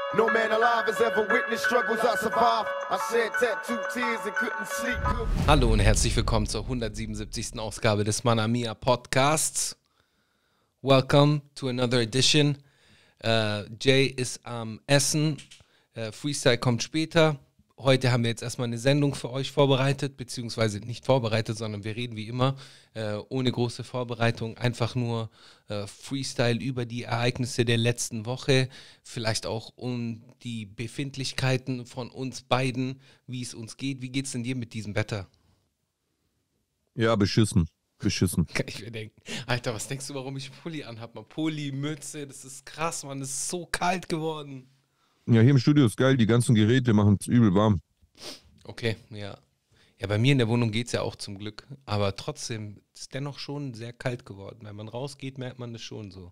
No man alive has ever witnessed struggles I survived. I shed tattooed tears and couldn't sleep. Hallo und herzlich willkommen zur 177. Ausgabe des Mana Mia Podcasts. Welcome to another edition. Jay ist am Essen. Freestyle kommt später. Heute haben wir jetzt erstmal eine Sendung für euch vorbereitet, beziehungsweise nicht vorbereitet, sondern wir reden wie immer ohne große Vorbereitung, einfach nur Freestyle über die Ereignisse der letzten Woche, vielleicht auch um die Befindlichkeiten von uns beiden, wie es uns geht. Wie geht's denn dir mit diesem Wetter? Ja, beschissen. Kann ich mir denken. Alter, was denkst du, warum ich Pulli anhab? Man, Pulli, Mütze, das ist krass, man, es ist so kalt geworden. Ja, hier im Studio ist geil, die ganzen Geräte machen es übel warm. Okay, ja. Ja, bei mir in der Wohnung geht es ja auch zum Glück. Aber trotzdem ist es dennoch schon sehr kalt geworden. Wenn man rausgeht, merkt man das schon so.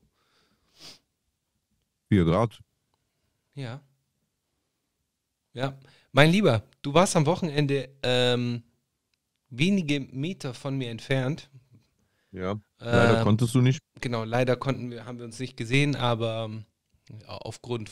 4 Grad. Ja. Ja. Mein Lieber, du warst am Wochenende wenige Meter von mir entfernt. Ja, leider konntest du nicht. Genau, leider haben wir uns nicht gesehen, aber aufgrund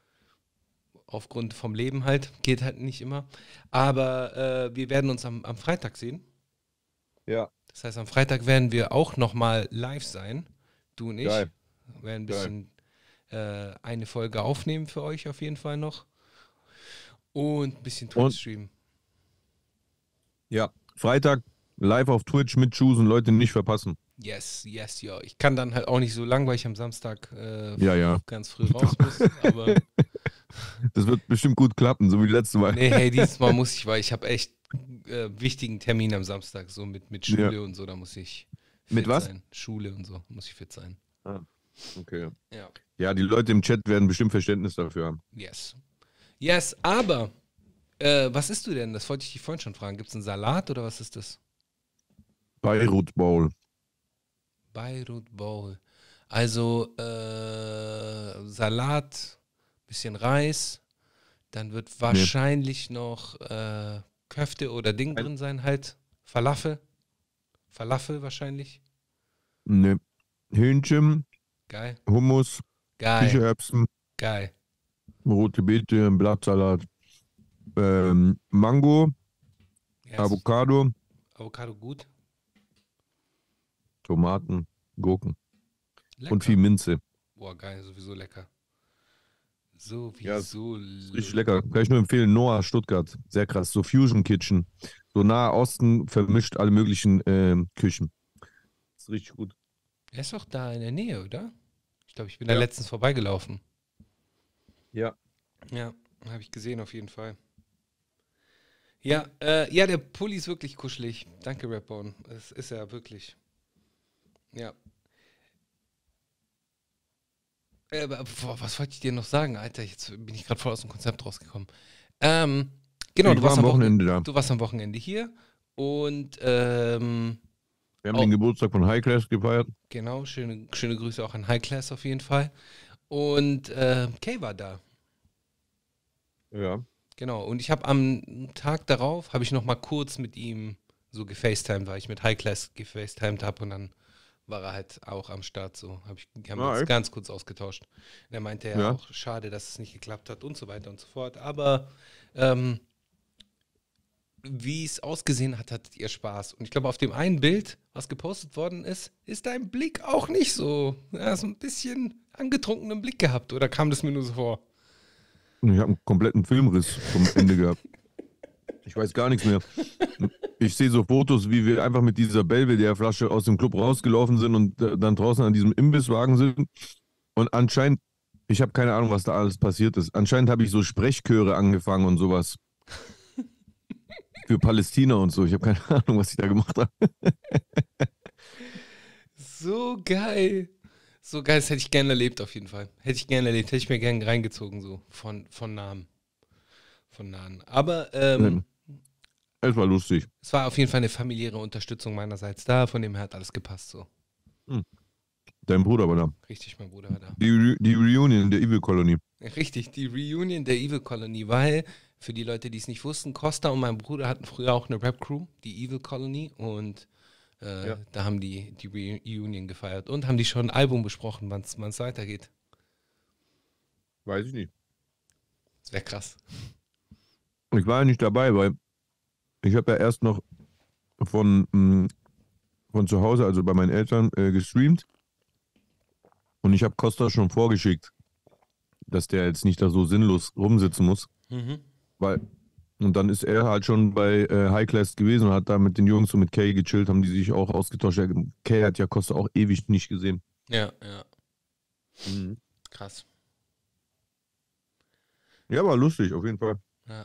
vom Leben halt, geht halt nicht immer. Aber wir werden uns am Freitag sehen. Ja. Das heißt, am Freitag werden wir auch nochmal live sein, du und ich. Geil. Wir werden ein bisschen eine Folge aufnehmen für euch auf jeden Fall noch. Und ein bisschen Twitch streamen. Ja, Freitag live auf Twitch mit Choosen, Leute nicht verpassen. Yes, ja. Ich kann dann halt auch nicht so lang, weil ich am Samstag ganz früh raus muss. Aber das wird bestimmt gut klappen, so wie letztes Mal. nee, hey, dieses Mal muss ich, weil ich habe echt wichtigen Termin am Samstag, so mit Schule und so, da muss ich fit mit was? sein. Schule und so, muss ich fit sein. Ah, okay. Ja. Ja, die Leute im Chat werden bestimmt Verständnis dafür haben. Yes, aber was isst du denn? Das wollte ich dich vorhin schon fragen. Gibt es einen Salat oder was ist das? Beirut Bowl. Also Salat, bisschen Reis, dann wird wahrscheinlich noch Köfte oder Ding drin sein, halt. Falafel wahrscheinlich. Ne. Hühnchen, Geil. Hummus, Kichererbsen, Geil. rote Beete, Blattsalat, Mango, Yes. Avocado, Gut. Tomaten, Gurken Lecker. und viel Minze. Boah, geil, sowieso lecker. Ja, ist richtig lecker. Kann ich nur empfehlen, Noah Stuttgart. Sehr krass. So Fusion Kitchen. So Nahe Osten vermischt alle möglichen Küchen. Ist richtig gut. Er ist doch da in der Nähe, oder? Ich glaube, ich bin da letztens vorbeigelaufen. Ja. Ja, habe ich gesehen auf jeden Fall. Ja, der Pulli ist wirklich kuschelig. Danke, Rapbone. Das ist er wirklich. Ja. Was wollte ich dir noch sagen, Alter? Jetzt bin ich gerade voll aus dem Konzept rausgekommen. Genau, du warst am Wochenende hier und wir haben den Geburtstag von High Class gefeiert. Genau, schöne Grüße auch an High Class auf jeden Fall. Und Kay war da. Ja. Genau, und ich habe am Tag darauf, habe ich noch mal kurz mit ihm so gefacetimed, weil ich mit High Class gefacetimed habe und dann war er halt auch am Start so. Haben wir uns ganz kurz ausgetauscht. Und er meinte ja auch, schade, dass es nicht geklappt hat und so weiter und so fort. Aber wie es ausgesehen hat, hattet ihr Spaß. Und ich glaube, auf dem einen Bild, was gepostet worden ist, ist dein Blick auch nicht so. Ja, so ein bisschen angetrunkenen Blick gehabt. Oder kam das mir nur so vor? Ich habe einen kompletten Filmriss vom Ende gehabt. Ich weiß gar nichts mehr. Ich sehe so Fotos, wie wir einfach mit dieser Belvedere-Flasche aus dem Club rausgelaufen sind und dann draußen an diesem Imbisswagen sind. Und anscheinend, ich habe keine Ahnung, was da alles passiert ist. Anscheinend habe ich so Sprechchöre angefangen und sowas. Für Palästina und so. Ich habe keine Ahnung, was ich da gemacht habe. So geil. So geil, das hätte ich gerne erlebt auf jeden Fall. Hätte ich mir gerne reingezogen, so von Nahen. Aber es war lustig. Es war auf jeden Fall eine familiäre Unterstützung meinerseits da, von dem her hat alles gepasst so. Dein Bruder war da. Richtig, mein Bruder war da. Die Reunion der Evil Colony. Richtig, die Reunion der Evil Colony, weil, für die Leute, die es nicht wussten, Costa und mein Bruder hatten früher auch eine Rap-Crew, die Evil Colony, und da haben die Reunion gefeiert und haben die schon ein Album besprochen, wann es weitergeht. Weiß ich nicht. Das wäre krass. Ich war ja nicht dabei, weil ich habe ja erst noch von zu Hause, also bei meinen Eltern, gestreamt. Und ich habe Costa schon vorgeschickt, dass der jetzt nicht da so sinnlos rumsitzen muss. Mhm. Weil, und dann ist er halt schon bei High Class gewesen und hat da mit den Jungs und mit Kay gechillt, haben die sich auch ausgetauscht. Kay hat ja Costa auch ewig nicht gesehen. Ja. Krass. Ja, war lustig, auf jeden Fall. Ja.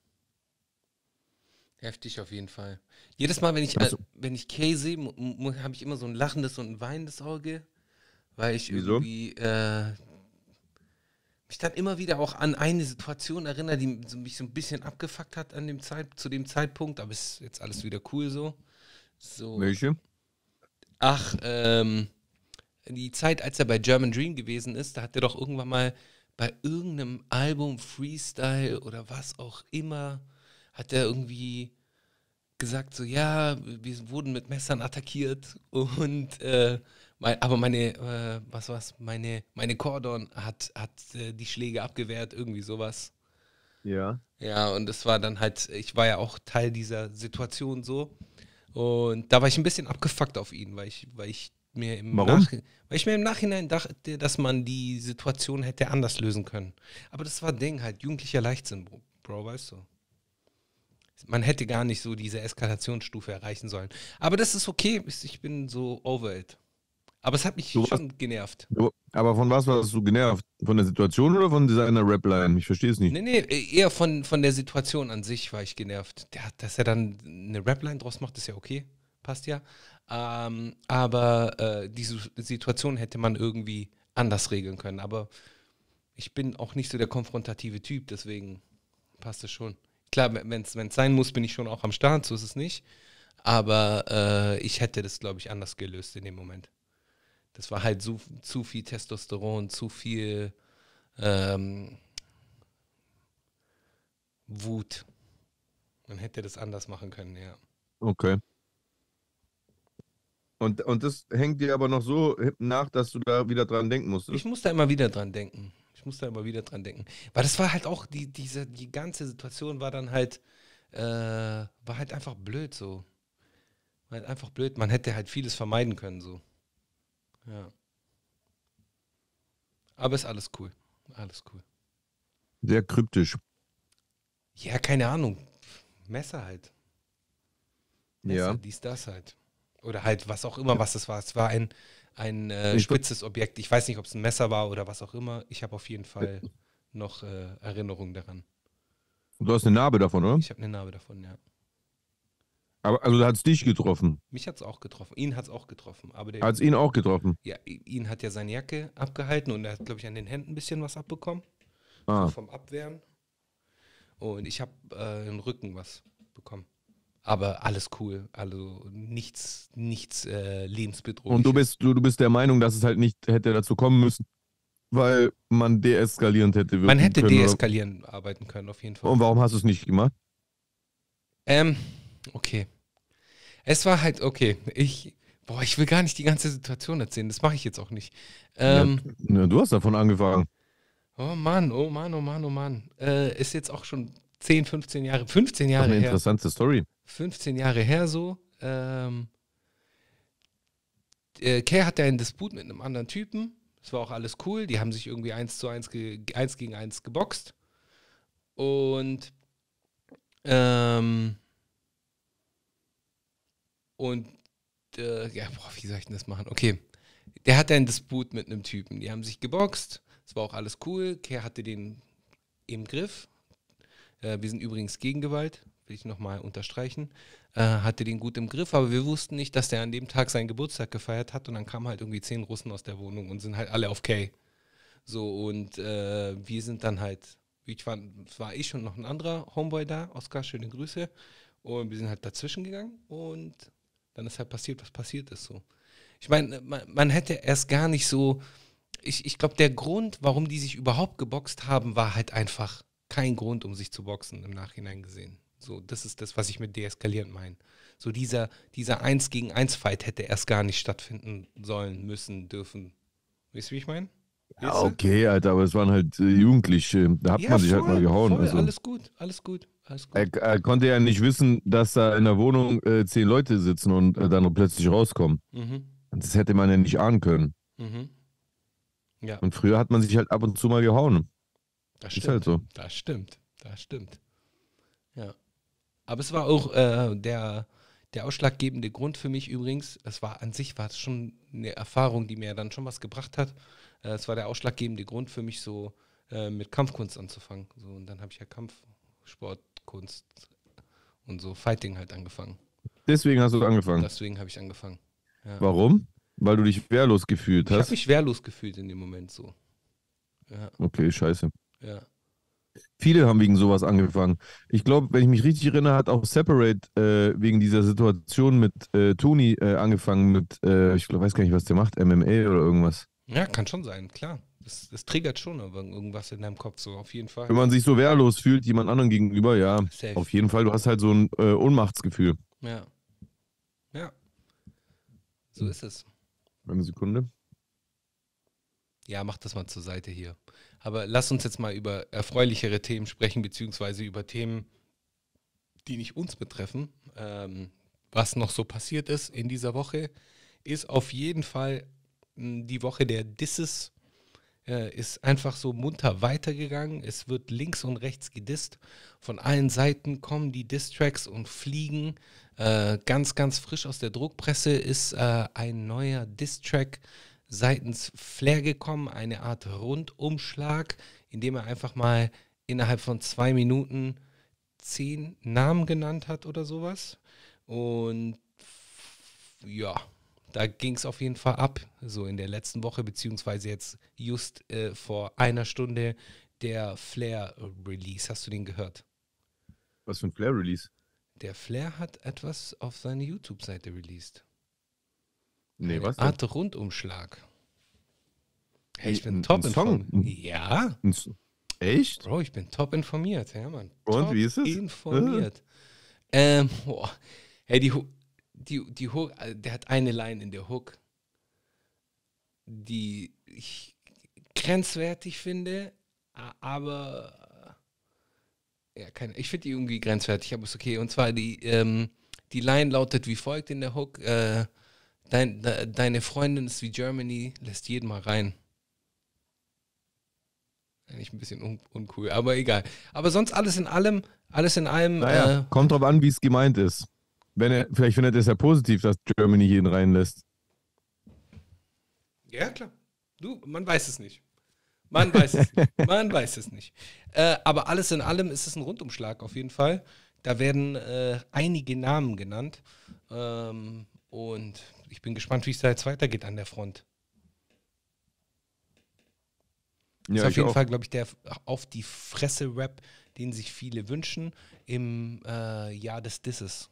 Heftig auf jeden Fall. Jedes Mal, Also, wenn ich Kay sehe, habe ich immer so ein lachendes und ein weinendes Auge, weil ich wieso? irgendwie mich dann immer wieder auch an eine Situation erinnere, die mich so ein bisschen abgefuckt hat zu dem Zeitpunkt, aber ist jetzt alles wieder cool so. So, Welche? ach, die Zeit, als er bei German Dream gewesen ist, da hat er doch irgendwann mal bei irgendeinem Album Freestyle oder was auch immer, hat er irgendwie gesagt so, ja, wir wurden mit Messern attackiert und aber meine Cordon hat die Schläge abgewehrt, irgendwie sowas. Ja. Ja, und das war dann halt, ich war ja auch Teil dieser Situation so. Und da war ich ein bisschen abgefuckt auf ihn, weil ich mir Warum? weil ich mir im Nachhinein dachte, dass man die Situation hätte anders lösen können. Aber das war Ding halt, jugendlicher Leichtsinn, Bro, weißt du. Man hätte gar nicht so diese Eskalationsstufe erreichen sollen. Aber das ist okay, ich bin so over it. Aber es hat mich Du warst, schon genervt. aber von was warst du genervt? Von der Situation oder von seiner Rapline? Ich verstehe es nicht. Nee, eher von der Situation an sich war ich genervt. Dass er dann eine Rapline draus macht, ist ja okay. Passt ja. Aber diese Situation hätte man irgendwie anders regeln können. Aber ich bin auch nicht so der konfrontative Typ, deswegen passt es schon. Klar, wenn es sein muss, bin ich schon auch am Start, so ist es nicht. Aber ich hätte das, glaube ich, anders gelöst in dem Moment. Das war halt zu viel Testosteron, zu viel Wut. Man hätte das anders machen können, ja. Okay. Und das hängt dir aber noch so nach, dass du da wieder dran denken Ich musstest. muss da immer wieder dran denken. Weil das war halt auch, die ganze Situation war dann halt, war halt einfach blöd so. War halt einfach blöd. Man hätte halt vieles vermeiden können so. Ja. Aber ist alles cool. Alles cool. Sehr kryptisch. Ja, keine Ahnung. Messer halt. Messer, Ja. das halt. Oder halt was auch immer, was es war. Es war ein Ich, spitzes Objekt. Ich weiß nicht, ob es ein Messer war oder was auch immer. Ich habe auf jeden Fall noch Erinnerungen daran. du hast eine Narbe davon, oder? Ich habe eine Narbe davon, ja. Aber also hat es dich getroffen. Mich hat es auch getroffen. Ihn hat es auch getroffen. Aber Hat es ihn auch getroffen. ja, ihn hat ja seine Jacke abgehalten und er hat, glaube ich, an den Händen ein bisschen was abbekommen. So Ah. vom Abwehren. Und ich habe im Rücken was bekommen. Aber alles cool. Also nichts lebensbedrohliches. Und du bist der Meinung, dass es halt nicht hätte dazu kommen müssen, weil man deeskalierend hätte wirken Man hätte können. deeskalierend arbeiten können, auf jeden Fall. Und warum hast du es nicht gemacht? Okay. Es war halt, okay. Ich will gar nicht die ganze Situation erzählen. Das mache ich jetzt auch nicht. Ja, du hast davon angefangen. Oh Mann, oh Mann, oh Mann, oh Mann. Ist jetzt auch schon 10, 15 Jahre, 15 Doch Jahre eine her. interessante Story. 15 Jahre her so. Kay hatte einen Disput mit einem anderen Typen. Das war auch alles cool. Die haben sich irgendwie 1 gegen 1 geboxt. Und ja, boah, wie soll ich denn das machen? Okay, der hatte einen Disput mit einem Typen. Die haben sich geboxt. Das war auch alles cool. Kay hatte den im Griff. Wir sind übrigens gegen Gewalt, will ich nochmal unterstreichen. Hatte den gut im Griff, aber wir wussten nicht, dass der an dem Tag seinen Geburtstag gefeiert hat und dann kamen halt irgendwie 10 Russen aus der Wohnung und sind halt alle auf Kay. So, und wir sind dann halt, es war ich und noch ein anderer Homeboy da, Oskar, schöne Grüße. Und wir sind halt dazwischen gegangen und dann ist halt passiert, was passiert ist so. Ich meine, man hätte erst gar nicht so, ich glaube, der Grund, warum die sich überhaupt geboxt haben, war halt einfach kein Grund, um sich zu boxen, im Nachhinein gesehen. So, das ist das, was ich mit deeskalierend meine. So dieser 1 gegen 1 Fight hätte erst gar nicht stattfinden sollen, müssen, dürfen. Weißt du, wie ich meine? Ja, Weißt du? okay, Alter, aber es waren halt Jugendliche. Da hat Ja, man sich halt mal gehauen. voll, Also, alles gut, alles gut, alles gut. er konnte ja nicht wissen, dass da in der Wohnung 10 Leute sitzen und dann plötzlich rauskommen. Mhm, Das hätte man ja nicht ahnen können. mhm. Ja, Und früher hat man sich halt ab und zu mal gehauen. das Ist halt stimmt, so. das stimmt, das stimmt. Ja. Aber es war auch der ausschlaggebende Grund für mich übrigens. War es schon eine Erfahrung, die mir dann schon was gebracht hat. Es war der ausschlaggebende Grund für mich, so mit Kampfkunst anzufangen. So, und dann habe ich ja Kampfsportkunst und so Fighting halt angefangen. Deswegen hast du angefangen. Deswegen habe ich angefangen. Ja. Warum? Weil du dich wehrlos gefühlt Ich habe hast. mich wehrlos gefühlt in dem Moment so. Ja, Okay, scheiße. ja. Viele haben wegen sowas angefangen. Ich glaube, wenn ich mich richtig erinnere, hat auch Separate wegen dieser Situation mit Tony angefangen mit, ich glaub, weiß gar nicht, was der macht, MMA oder irgendwas. Ja, kann schon sein, klar. Das triggert schon aber irgendwas in deinem Kopf, so auf jeden Fall. Wenn man sich so wehrlos fühlt, jemand anderem gegenüber, ja, Safe. auf jeden Fall. Du hast halt so ein Ohnmachtsgefühl. Ja. Ja. So ist es. Eine Sekunde. Ja, mach das mal zur Seite hier. Aber lass uns jetzt mal über erfreulichere Themen sprechen, beziehungsweise über Themen, die nicht uns betreffen. Was noch so passiert ist in dieser Woche, ist auf jeden Fall die Woche der Disses. Ist einfach so munter weitergegangen. Es wird links und rechts gedisst. Von allen Seiten kommen die Diss-Tracks und fliegen. Ganz, ganz frisch aus der Druckpresse ist ein neuer Diss-Track seitens Flair gekommen. Eine Art Rundumschlag, in dem er einfach mal innerhalb von 2 Minuten 10 Namen genannt hat oder sowas. Und ja, da ging es auf jeden Fall ab, so in der letzten Woche, beziehungsweise jetzt just vor einer Stunde der Flair-Release. Hast du den gehört? Was für ein Flair-Release? Der Flair hat etwas auf seine YouTube-Seite released. Nee, Eine was denn? Art Rundumschlag. Hey, ich bin Ein top Song? informiert. Ja, Echt? Bro, ich bin top informiert. Ja, Mann. Und, top wie ist es? informiert. Boah. Hey, die Hook, der hat eine Line in der Hook, die ich grenzwertig finde, aber ja, ich finde die irgendwie grenzwertig, aber ist okay. Und zwar die Line lautet wie folgt in der Hook: Deine Freundin ist wie Germany, lässt jeden mal rein. Eigentlich ein bisschen uncool, aber egal. Aber sonst alles in allem, Naja, kommt drauf an, wie es gemeint ist. Vielleicht findet er es ja positiv, dass Germany jeden reinlässt. ja, klar. Man weiß es nicht. Man weiß es nicht. Man weiß es nicht. Aber alles in allem ist es ein Rundumschlag auf jeden Fall. Da werden einige Namen genannt. Und ich bin gespannt, wie es da jetzt weitergeht an der Front. Ja, ist auf ich jeden auch. Fall, glaube ich, der auf die Fresse-Rap, den sich viele wünschen im Jahr des Disses.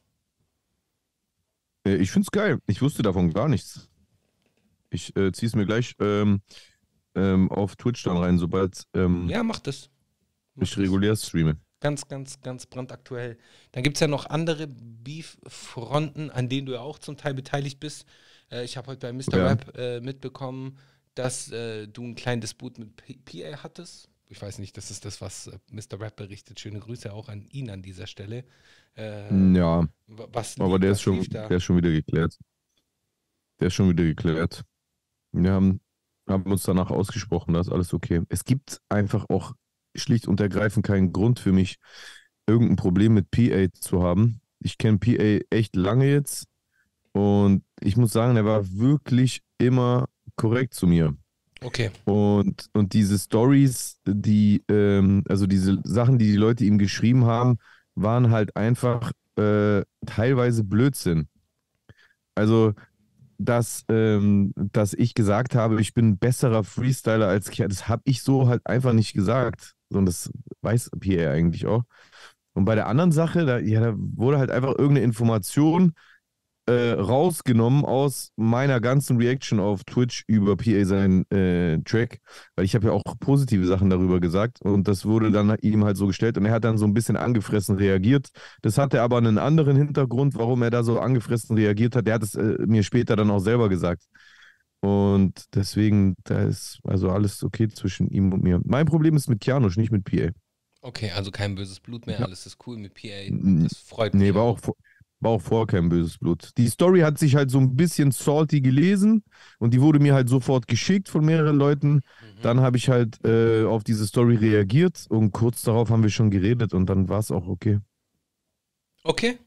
Ich finde es geil. Ich wusste davon gar nichts. Ich ziehe es mir gleich auf Twitch dann rein, sobald Ja, mach das. ich regulär streame. Ganz, ganz, ganz brandaktuell. Dann gibt es ja noch andere Beef-Fronten, an denen du ja auch zum Teil beteiligt bist. Ich habe heute bei Mr. Ja. Rap mitbekommen, dass du einen kleinen Disput mit PA hattest. Ich weiß nicht, das ist das, was Mr. Rap berichtet. Schöne Grüße auch an ihn an dieser Stelle. Ja, aber der ist schon wieder geklärt. Der ist schon wieder geklärt. Wir haben uns danach ausgesprochen, da ist alles okay. Es gibt einfach auch schlicht und ergreifend keinen Grund für mich, irgendein Problem mit PA zu haben. Ich kenne PA echt lange jetzt und ich muss sagen, er war wirklich immer korrekt zu mir. Okay. Und diese Stories, also diese Sachen, die Leute ihm geschrieben haben, waren halt einfach teilweise Blödsinn. Also, dass ich gesagt habe, ich bin ein besserer Freestyler als Kerl, das habe ich so halt einfach nicht gesagt. Und das weiß Pierre eigentlich auch. Und bei der anderen Sache, da wurde halt einfach irgendeine Information rausgenommen aus meiner ganzen Reaction auf Twitch über PA seinen Track, weil ich habe ja auch positive Sachen darüber gesagt und das wurde dann ihm halt so gestellt und er hat dann so ein bisschen angefressen reagiert. Das hatte aber einen anderen Hintergrund, warum er da so angefressen reagiert hat. Der hat es mir später dann auch selber gesagt. Und deswegen, da ist also alles okay zwischen ihm und mir. Mein Problem ist mit Kianosch, nicht mit PA. Okay, also kein böses Blut mehr, Ja. alles ist cool mit PA. N- Das freut Nee, mich auch. war auch vorher kein böses Blut. Die Story hat sich halt so ein bisschen salty gelesen und die wurde mir halt sofort geschickt von mehreren Leuten. Mhm. Dann habe ich halt auf diese Story reagiert und kurz darauf haben wir schon geredet und dann war es auch okay. Okay,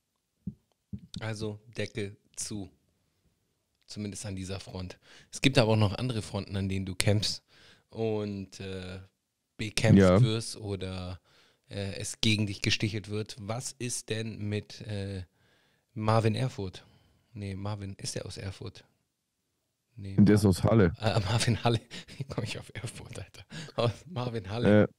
also Deckel zu. Zumindest an dieser Front. Es gibt aber auch noch andere Fronten, an denen du kämpfst und bekämpft Ja, wirst oder es gegen dich gestichelt wird. Was ist denn mit Marvin Erfurt? Nee, Marvin, ist der aus Erfurt? Nee, und der ist aus Halle. Marvin Halle. Wie komme ich auf Erfurt, Alter? Aus Marvin Halle. Äh,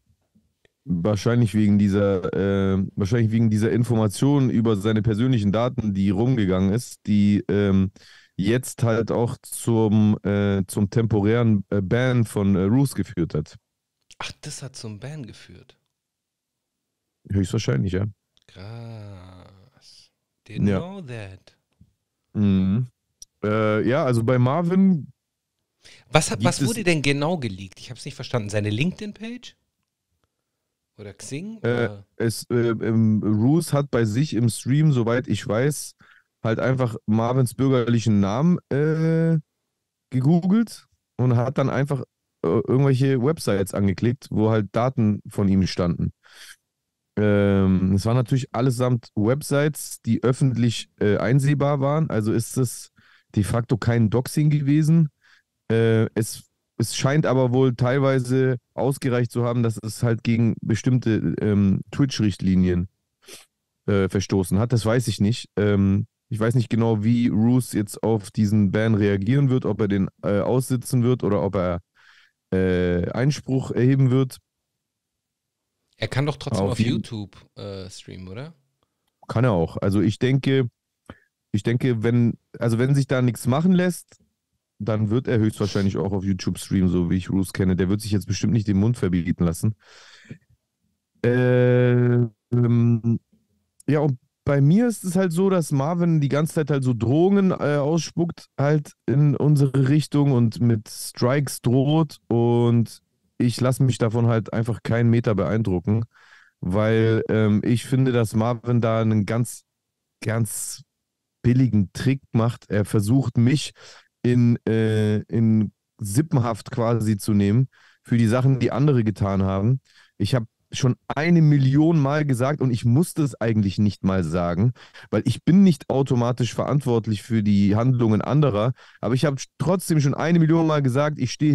wahrscheinlich wegen dieser Information über seine persönlichen Daten, die rumgegangen ist, die jetzt halt auch zum temporären Ban von Roos geführt hat. Ach, das hat zum Ban geführt. Höchstwahrscheinlich, ja. Krass. Didn't Ja. know that. Mhm. Ja, also bei Marvin Was gibt es, wurde denn genau geleakt? Ich habe es nicht verstanden. Seine LinkedIn-Page? Oder Xing? Oder? Roos hat bei sich im Stream, soweit ich weiß, halt einfach Marvins bürgerlichen Namen gegoogelt und hat dann einfach irgendwelche Websites angeklickt, wo halt Daten von ihm standen. Es waren natürlich allesamt Websites, die öffentlich einsehbar waren. Also ist es de facto kein Doxing gewesen. Es scheint aber wohl teilweise ausgereicht zu haben, dass es halt gegen bestimmte Twitch-Richtlinien verstoßen hat. Das weiß ich nicht. Ich weiß nicht genau, wie Roos jetzt auf diesen Ban reagieren wird, ob er den aussitzen wird oder ob er Einspruch erheben wird. Er kann doch trotzdem Auf auf jeden YouTube streamen, oder? Kann er auch. Also ich denke, wenn sich da nichts machen lässt, dann wird er höchstwahrscheinlich auch auf YouTube streamen, so wie ich Roos kenne. Der wird sich jetzt bestimmt nicht den Mund verbieten lassen. Ähm, ja, und bei mir ist es halt so, dass Marvin die ganze Zeit halt so Drohungen ausspuckt, halt in unsere Richtung und mit Strikes droht. Und ich lasse mich davon halt einfach keinen Meter beeindrucken, weil ich finde, dass Marvin da einen ganz, ganz billigen Trick macht. Er versucht mich in Sippenhaft quasi zu nehmen für die Sachen, die andere getan haben. Ich habe schon 1 Million Mal gesagt und ich musste es eigentlich nicht mal sagen, weil ich bin nicht automatisch verantwortlich für die Handlungen anderer, aber ich habe trotzdem schon 1 Million Mal gesagt,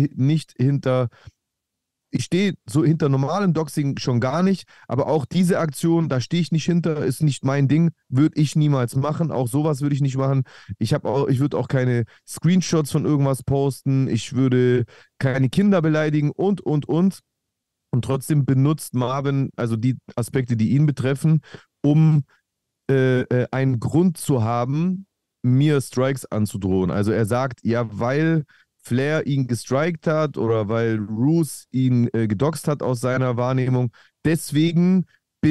ich stehe so hinter normalem Doxing schon gar nicht, aber auch diese Aktion, da stehe ich nicht hinter, ist nicht mein Ding, würde ich niemals machen. Auch sowas würde ich nicht machen. Ich würde auch keine Screenshots von irgendwas posten, ich würde keine Kinder beleidigen und. Und trotzdem benutzt Marvin also die Aspekte, die ihn betreffen, um einen Grund zu haben, mir Strikes anzudrohen. Also er sagt, ja, weil Flair ihn gestrikt hat oder weil Roos ihn gedoxt hat aus seiner Wahrnehmung, deswegen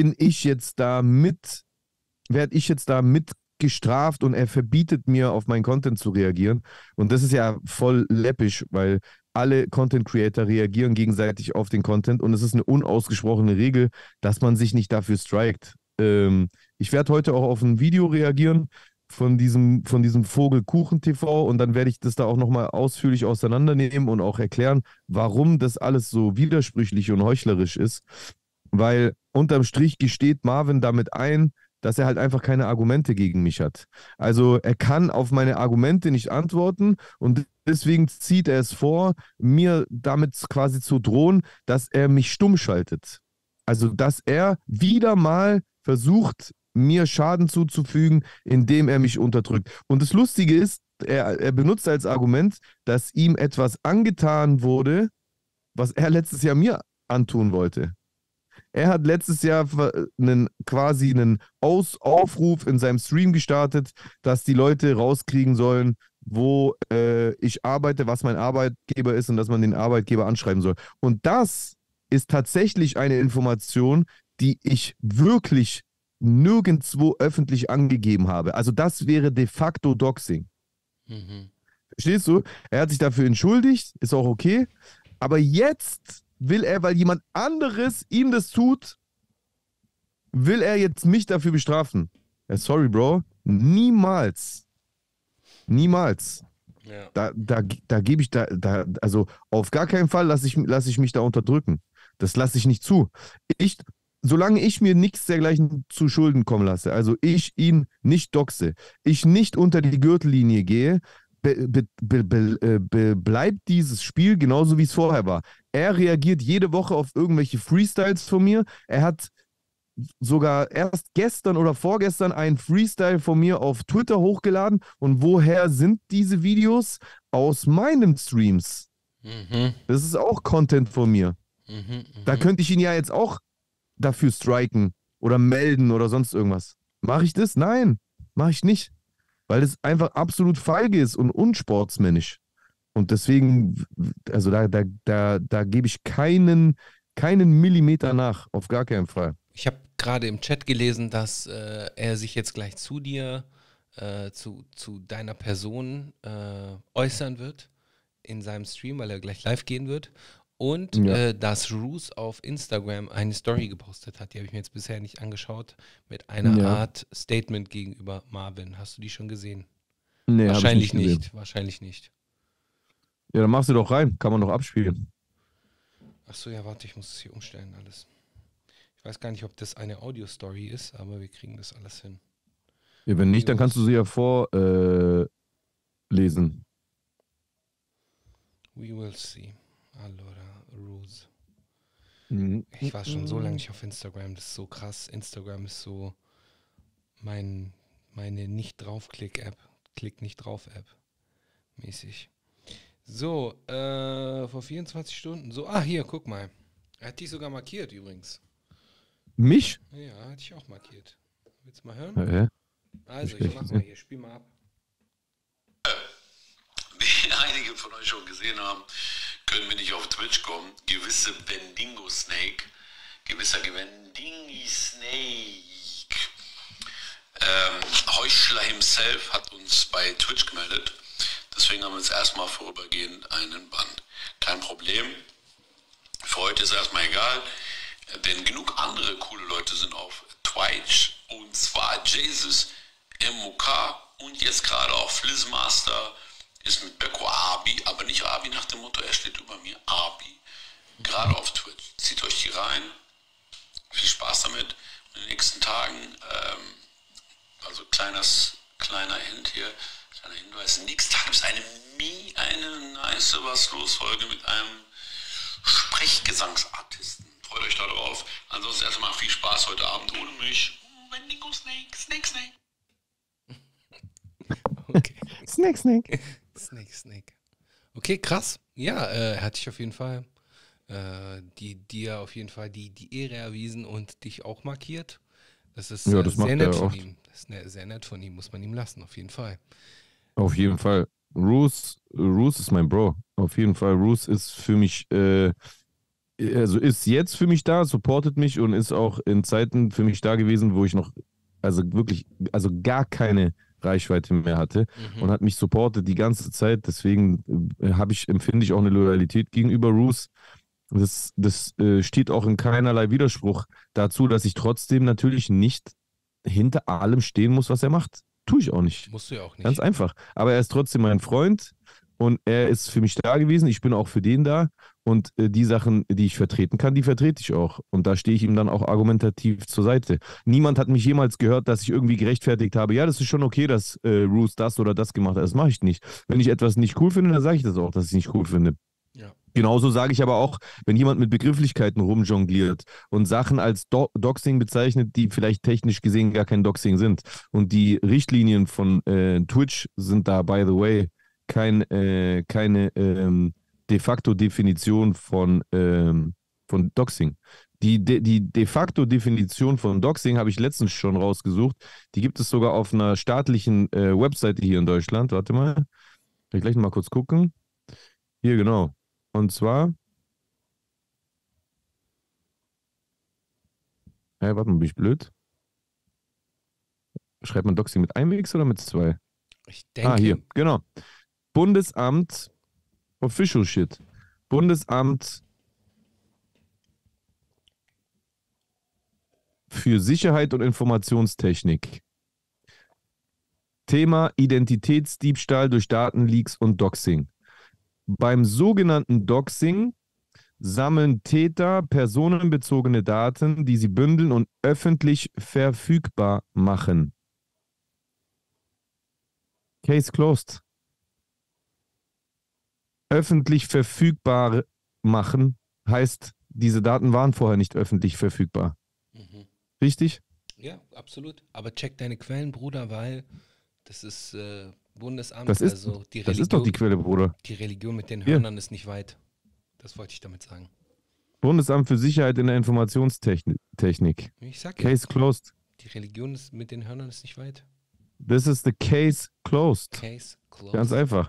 werde ich jetzt da mit gestraft und er verbietet mir, auf meinen Content zu reagieren. Und das ist ja voll läppisch, weil alle Content Creator reagieren gegenseitig auf den Content und es ist eine unausgesprochene Regel, dass man sich nicht dafür strikt. Ich werde heute auch auf ein Video reagieren von diesem Vogel Kuchen TV und dann werde ich das da auch nochmal ausführlich auseinandernehmen und auch erklären, warum das alles so widersprüchlich und heuchlerisch ist. Weil unterm Strich gesteht Marvin damit ein, dass er halt einfach keine Argumente gegen mich hat. Also er kann auf meine Argumente nicht antworten und deswegen zieht er es vor, mir damit quasi zu drohen, dass er mich stumm schaltet. Also dass er wieder mal versucht, mir Schaden zuzufügen, indem er mich unterdrückt. Und das Lustige ist, er benutzt als Argument, dass ihm etwas angetan wurde, was er letztes Jahr mir antun wollte. Er hat letztes Jahr quasi einen Aufruf in seinem Stream gestartet, dass die Leute rauskriegen sollen, wo ich arbeite, was mein Arbeitgeber ist und dass man den Arbeitgeber anschreiben soll. Und das ist tatsächlich eine Information, die ich wirklich nirgendwo öffentlich angegeben habe. Also das wäre de facto Doxing. Mhm. Verstehst du? Er hat sich dafür entschuldigt, ist auch okay. Aber jetzt will er, weil jemand anderes ihm das tut, will er jetzt mich dafür bestrafen. Ja, sorry, Bro. Niemals. Niemals. Ja. Da gebe ich also auf gar keinen Fall lass ich mich da unterdrücken. Das lasse ich nicht zu. Ich, solange ich mir nichts dergleichen zu Schulden kommen lasse, also ich ihn nicht doxe, ich nicht unter die Gürtellinie gehe, bleibt dieses Spiel genauso, wie es vorher war. Er reagiert jede Woche auf irgendwelche Freestyles von mir. Er hat sogar erst gestern oder vorgestern einen Freestyle von mir auf Twitter hochgeladen. Und woher sind diese Videos? Aus meinen Streams. Mhm. Das ist auch Content von mir. Mhm. Da könnte ich ihn ja jetzt auch dafür striken oder melden oder sonst irgendwas. Mache ich das? Nein, mache ich nicht. Weil das einfach absolut feige ist und unsportsmännisch. Und deswegen, also da gebe ich keinen Millimeter nach, auf gar keinen Fall. Ich habe gerade im Chat gelesen, dass er sich jetzt gleich zu dir, zu deiner Person äußern wird in seinem Stream, weil er gleich live gehen wird. Und Ja. dass Roos auf Instagram eine Story gepostet hat, die habe ich mir jetzt bisher nicht angeschaut, mit einer Ja. Art Statement gegenüber Marvin. Hast du die schon gesehen? Nee, hab ich Wahrscheinlich nicht gesehen. nicht, wahrscheinlich nicht. Ja, dann machst du doch rein. Kann man doch abspielen. Achso, ja, warte, ich muss es hier umstellen alles. Ich weiß gar nicht, ob das eine Audio-Story ist, aber wir kriegen das alles hin. Ja, wenn nicht, dann kannst du sie ja vorlesen. We will see. Allora, Roos. Mhm. Ich war schon so lange nicht auf Instagram, das ist so krass. Instagram ist so meine Nicht-Draufklick-App. Klick nicht drauf App. Mäßig. So, vor 24 Stunden. So, hier, guck mal. Er hat dich sogar markiert übrigens. Mich? Ja, hatte ich auch markiert. Willst du mal hören? Hä? Also, Ich ich mach mal hier, spiel mal ab. Wie einige von euch schon gesehen haben, können wir nicht auf Twitch kommen. Gewisser Vendingi Snake, Heuchler himself hat uns bei Twitch gemeldet. Deswegen haben wir jetzt erstmal vorübergehend einen Bann. Kein Problem. Für heute ist erstmal egal, denn genug andere coole Leute sind auf Twitch. Und zwar Jesus, MOK und jetzt gerade auch Flizzmaster ist mit Beko Abi, aber nicht Abi nach dem Motto, er steht über mir, Abi. Gerade auf Twitch. Zieht euch die rein. Viel Spaß damit in den nächsten Tagen. Also kleiner Hint hier, kleiner Hinweis. Nächsten Tag gibt es eine nice Was los Folge mit einem Sprechgesangsartisten. Freut euch da drauf. Ansonsten erstmal viel Spaß heute Abend ohne mich. Wendigo Snake, Snake, Snake. Okay. Snake. Snake. Okay, krass. Ja, er hat dich auf jeden Fall, dir auf jeden Fall die Ehre erwiesen und dich auch markiert. Das ist Ja, das macht sehr er nett von oft. ihm. Das ist sehr nett von ihm, muss man ihm lassen, auf jeden Fall. Auf jeden Fall. Roos ist mein Bro. Auf jeden Fall. Roos ist für mich, also ist jetzt für mich da, supportet mich und ist auch in Zeiten für mich da gewesen, wo ich noch, also wirklich, also gar keine Reichweite mehr hatte und hat mich supportet die ganze Zeit. Deswegen empfinde ich auch eine Loyalität gegenüber Roos. Das steht auch in keinerlei Widerspruch dazu, dass ich trotzdem natürlich nicht hinter allem stehen muss, was er macht. Tue ich auch nicht. Musst du ja auch nicht. Ganz einfach. Aber er ist trotzdem mein Freund und er ist für mich da gewesen. Ich bin auch für den da. Und die Sachen, die ich vertreten kann, die vertrete ich auch. Und da stehe ich ihm dann auch argumentativ zur Seite. Niemand hat mich jemals gehört, dass ich irgendwie gerechtfertigt habe, ja, das ist schon okay, dass Roos das oder das gemacht hat. Das mache ich nicht. Wenn ich etwas nicht cool finde, dann sage ich das auch, dass ich es nicht cool finde. Ja. Genauso sage ich aber auch, wenn jemand mit Begrifflichkeiten rumjongliert und Sachen als Doxing bezeichnet, die vielleicht technisch gesehen gar kein Doxing sind. Und die Richtlinien von Twitch sind da, by the way, keine de facto Definition von Doxing. Die de facto Definition von Doxing habe ich letztens schon rausgesucht. Die gibt es sogar auf einer staatlichen Webseite hier in Deutschland. Warte mal, kann ich gleich mal kurz gucken. Hier, genau. Und zwar. Warte mal, bin ich blöd? Schreibt man Doxing mit einem X oder mit zwei? Ich denke, Hier, genau. Bundesamt, Official Shit, Bundesamt für Sicherheit und Informationstechnik. Thema Identitätsdiebstahl durch Datenleaks und Doxing. Beim sogenannten Doxing sammeln Täter personenbezogene Daten, die sie bündeln und öffentlich verfügbar machen. Case closed. Öffentlich verfügbar machen heißt, diese Daten waren vorher nicht öffentlich verfügbar. Richtig? Ja, absolut. Aber check deine Quellen, Bruder, weil das ist Bundesamt, Das ist, also die das ist doch die Quelle, Bruder. Die Religion mit den Hier. Hörnern ist nicht weit. Das wollte ich damit sagen. Bundesamt für Sicherheit in der Informationstechnik. Ich sag ja, Case closed. die Religion mit den Hörnern ist nicht weit. This is the case closed. Case closed. Ganz einfach.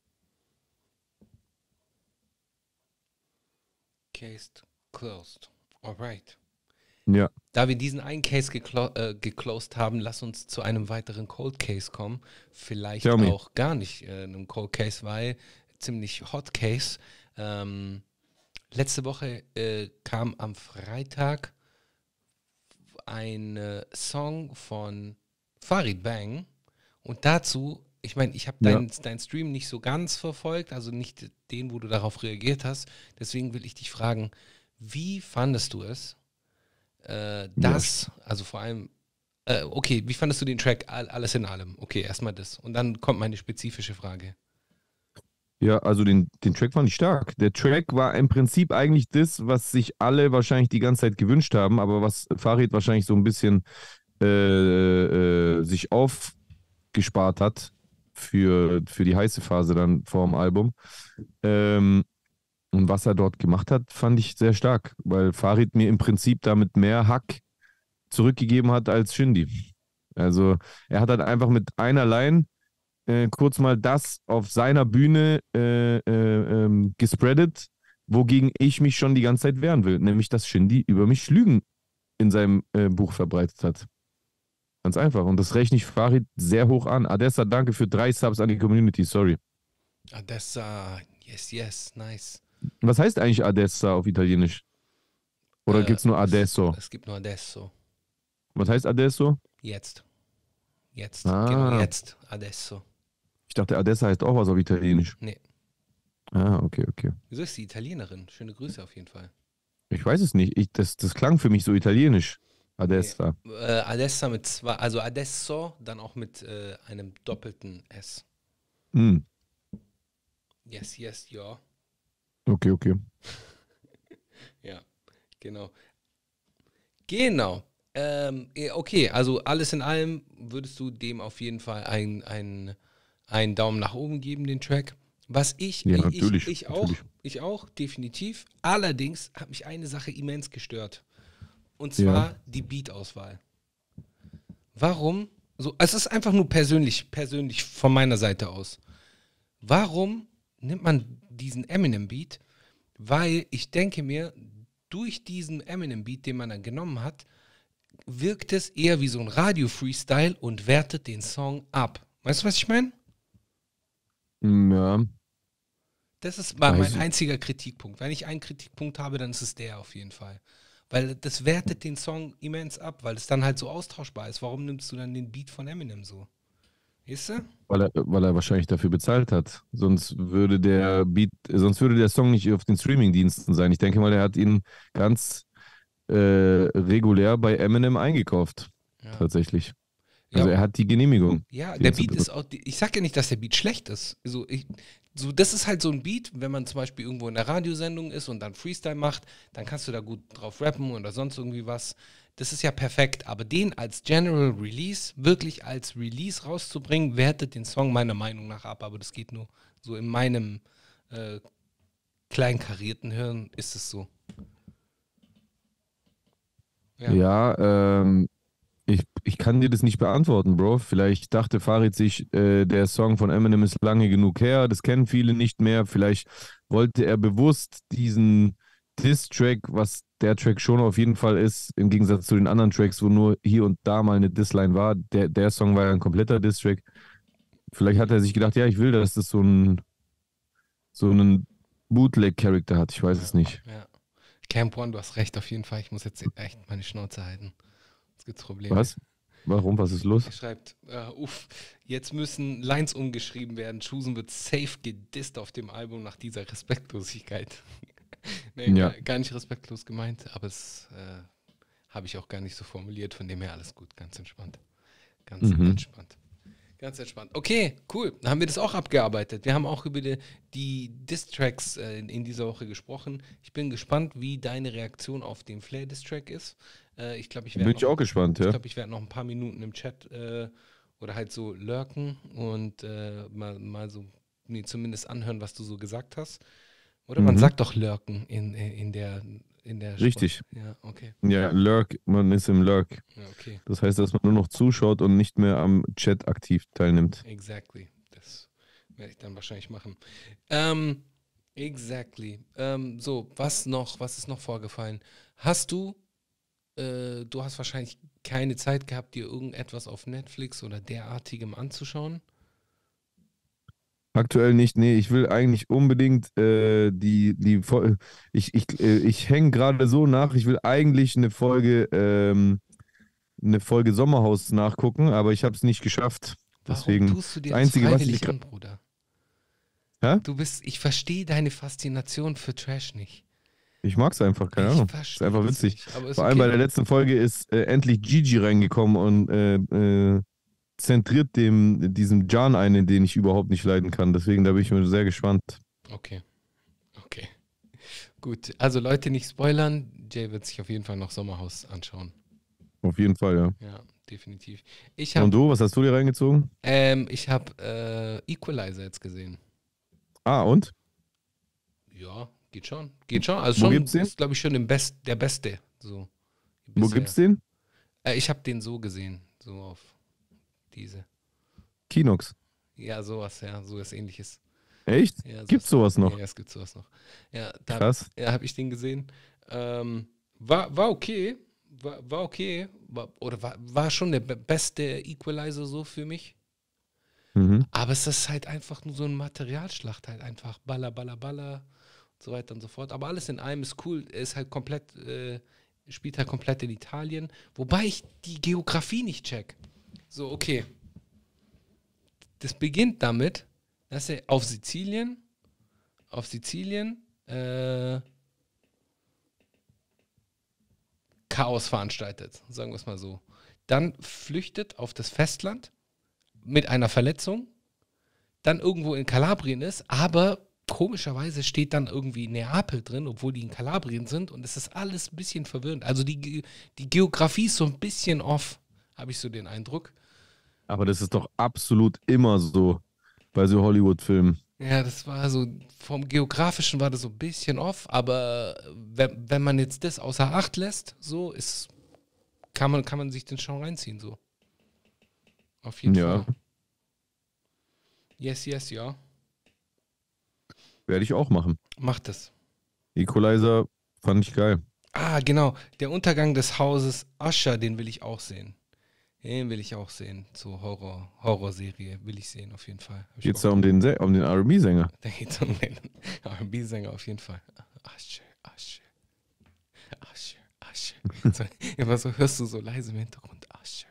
Case closed. Alright. Ja. Da wir diesen einen Case geclosed haben, lass uns zu einem weiteren Cold Case kommen. Vielleicht Tell me. auch gar nicht einem Cold Case, weil ziemlich Hot Case. Letzte Woche kam am Freitag ein Song von Farid Bang und dazu, ich meine, ich habe deinen Stream nicht so ganz verfolgt, also nicht den, wo du darauf reagiert hast, deswegen will ich dich fragen, wie fandest du es, also vor allem, okay, wie fandest du den Track alles in allem? Okay, erstmal das und dann kommt meine spezifische Frage. Ja, also den Track fand ich stark. Der Track war im Prinzip eigentlich das, was sich alle wahrscheinlich die ganze Zeit gewünscht haben, aber was Farid wahrscheinlich so ein bisschen sich aufgespart hat für die heiße Phase dann vor dem Album. Und was er dort gemacht hat, fand ich sehr stark, weil Farid mir im Prinzip damit mehr Hack zurückgegeben hat als Shindy. Also er hat halt einfach mit einer Line kurz mal das auf seiner Bühne gespreadet, wogegen ich mich schon die ganze Zeit wehren will, nämlich dass Shindy über mich Lügen in seinem Buch verbreitet hat. Ganz einfach. Und das rechne ich Farid sehr hoch an. Adessa, danke für 3 Subs an die Community, sorry. Adessa, yes, nice. Was heißt eigentlich Adessa auf Italienisch? Oder gibt es nur Adesso? Es gibt nur Adesso. Was heißt Adesso? Jetzt. Ah. Genau, jetzt. Adesso. Ich dachte, Adessa heißt auch was auf Italienisch. Nee. Ah, okay. Wieso ist die Italienerin? Schöne Grüße auf jeden Fall. Ich weiß es nicht. Das klang für mich so italienisch. Adessa. Nee. Adessa mit 2, also Adesso, dann auch mit einem doppelten S. Hm. Yes, ja. Okay. Ja, genau. Okay, also alles in allem würdest du dem auf jeden Fall einen Daumen nach oben geben, den Track. Was ich auch, definitiv. Allerdings hat mich eine Sache immens gestört. Und zwar die Beat-Auswahl. Warum? So, es ist einfach nur persönlich von meiner Seite aus. Warum nimmt man diesen Eminem-Beat? Weil ich denke mir, durch diesen Eminem-Beat, den man dann genommen hat, wirkt es eher wie so ein Radio-Freestyle und wertet den Song ab. Weißt du, was ich meine? Ja. Das ist mein einziger Kritikpunkt. Wenn ich einen Kritikpunkt habe, dann ist es der auf jeden Fall. Weil das wertet den Song immens ab, weil es dann halt so austauschbar ist. Warum nimmst du dann den Beat von Eminem so? Weißt du? Weil er wahrscheinlich dafür bezahlt hat. Sonst würde der Song nicht auf den Streamingdiensten sein. Ich denke mal, er hat ihn ganz regulär bei Eminem eingekauft. Ja. Tatsächlich. Also er hat die Genehmigung. Ja, der Beat ist auch, ich sag ja nicht, dass der Beat schlecht ist. Das ist halt so ein Beat, wenn man zum Beispiel irgendwo in der Radiosendung ist und dann Freestyle macht, dann kannst du da gut drauf rappen oder sonst irgendwie was. Das ist ja perfekt, aber den als General Release, wirklich als Release rauszubringen, wertet den Song meiner Meinung nach ab, aber das geht nur so in meinem kleinkarierten Hirn ist es so. Ja, ich kann dir das nicht beantworten, Bro. Vielleicht dachte Farid sich, der Song von Eminem ist lange genug her, das kennen viele nicht mehr. Vielleicht wollte er bewusst diesen Diss-Track, was der Track schon auf jeden Fall ist, im Gegensatz zu den anderen Tracks, wo nur hier und da mal eine Diss-Line war. Der Song war ja ein kompletter Diss-Track. Vielleicht hat er sich gedacht, ja, ich will, dass das so einen Bootleg-Charakter hat. Ich weiß es nicht. Ja. Camp One, du hast recht, auf jeden Fall. Ich muss jetzt echt meine Schnauze halten. Jetzt gibt's Probleme. Was? Warum? Was ist los? Er schreibt, jetzt müssen Lines umgeschrieben werden. Chusen wird safe gedisst auf dem Album nach dieser Respektlosigkeit. Nee, Ja. gar nicht respektlos gemeint, aber es habe ich auch gar nicht so formuliert. Von dem her alles gut, ganz entspannt. Ganz entspannt. Ganz entspannt. Okay, cool. Dann haben wir das auch abgearbeitet. Wir haben auch über die Diss-Tracks in dieser Woche gesprochen. Ich bin gespannt, wie deine Reaktion auf den Flair-Diss-Track ist. Ich glaube, ich Bin ich auch gespannt, ich ja. glaube, ich werde noch ein paar Minuten im Chat oder halt so lurken und mal so mir zumindest anhören, was du so gesagt hast. Oder man sagt doch lurken in der Richtig. Sport. Ja, okay. Ja, Lurk, man ist im Lurk. Ja, okay. Das heißt, dass man nur noch zuschaut und nicht mehr am Chat aktiv teilnimmt. Exactly. Das werde ich dann wahrscheinlich machen. Exactly. So, was ist noch vorgefallen? Du hast wahrscheinlich keine Zeit gehabt, dir irgendetwas auf Netflix oder derartigem anzuschauen? Aktuell nicht, nee, ich will eigentlich unbedingt ich hänge gerade so nach, ich will eigentlich eine Folge Sommerhaus nachgucken, aber ich habe es nicht geschafft. Deswegen Warum tust du dir das das Einzige, was freiwillig ich an, Bruder? Hä? Ich verstehe deine Faszination für Trash nicht. Ich mag es einfach, keine Ich Ahnung. Ist verstehe einfach es witzig. nicht, aber ist Vor allem bei okay. der letzten Folge ist endlich Gigi reingekommen und zentriert diesem Can einen, den ich überhaupt nicht leiden kann. Deswegen, da bin ich mir sehr gespannt. Okay. Gut, also Leute, nicht spoilern. Jay wird sich auf jeden Fall noch Sommerhaus anschauen. Auf jeden Fall, ja. Ja, definitiv. Und du, was hast du dir reingezogen? Ich habe Equalizer jetzt gesehen. Ah, und? Ja, geht schon. Also Wo schon, gibt's den? ist glaube ich schon der Beste. So, Wo bisher. gibt's den? Ich habe den so gesehen, so auf diese. Kinox. Ja, sowas, ja, sowas ähnliches. Echt? Ja, Gibt's sowas noch? Ja, es gibt sowas noch. Ja, Krass. habe ich den gesehen. War okay. War okay. War schon der beste Equalizer so für mich. Mhm. Aber es ist halt einfach nur so eine Materialschlacht, halt einfach Baller, Baller, Baller und so weiter und so fort. Aber alles in allem ist cool. Er ist halt komplett, spielt halt komplett in Italien. Wobei ich die Geografie nicht check. So, okay. Das beginnt damit, dass er auf Sizilien Chaos veranstaltet, sagen wir es mal so. Dann flüchtet auf das Festland mit einer Verletzung, dann irgendwo in Kalabrien ist, aber komischerweise steht dann irgendwie Neapel drin, obwohl die in Kalabrien sind und es ist alles ein bisschen verwirrend. Also die Geografie ist so ein bisschen off, habe ich so den Eindruck. Aber das ist doch absolut immer so bei so Hollywood-Filmen. Ja, das war so, vom Geografischen war das so ein bisschen off, aber wenn man jetzt das außer Acht lässt, so kann man sich den schon reinziehen, so. Auf jeden Ja. Fall. Yes, ja. Werde ich auch machen. Macht es. Equalizer fand ich geil. Ah, genau. Der Untergang des Hauses Usher, den will ich auch sehen. So Horrorserie will ich sehen, auf jeden Fall. Geht es da um den R&B-Sänger? Da geht es um den R&B-Sänger auf jeden Fall. Usher. So, immer so hörst du so leise im Hintergrund. Usher.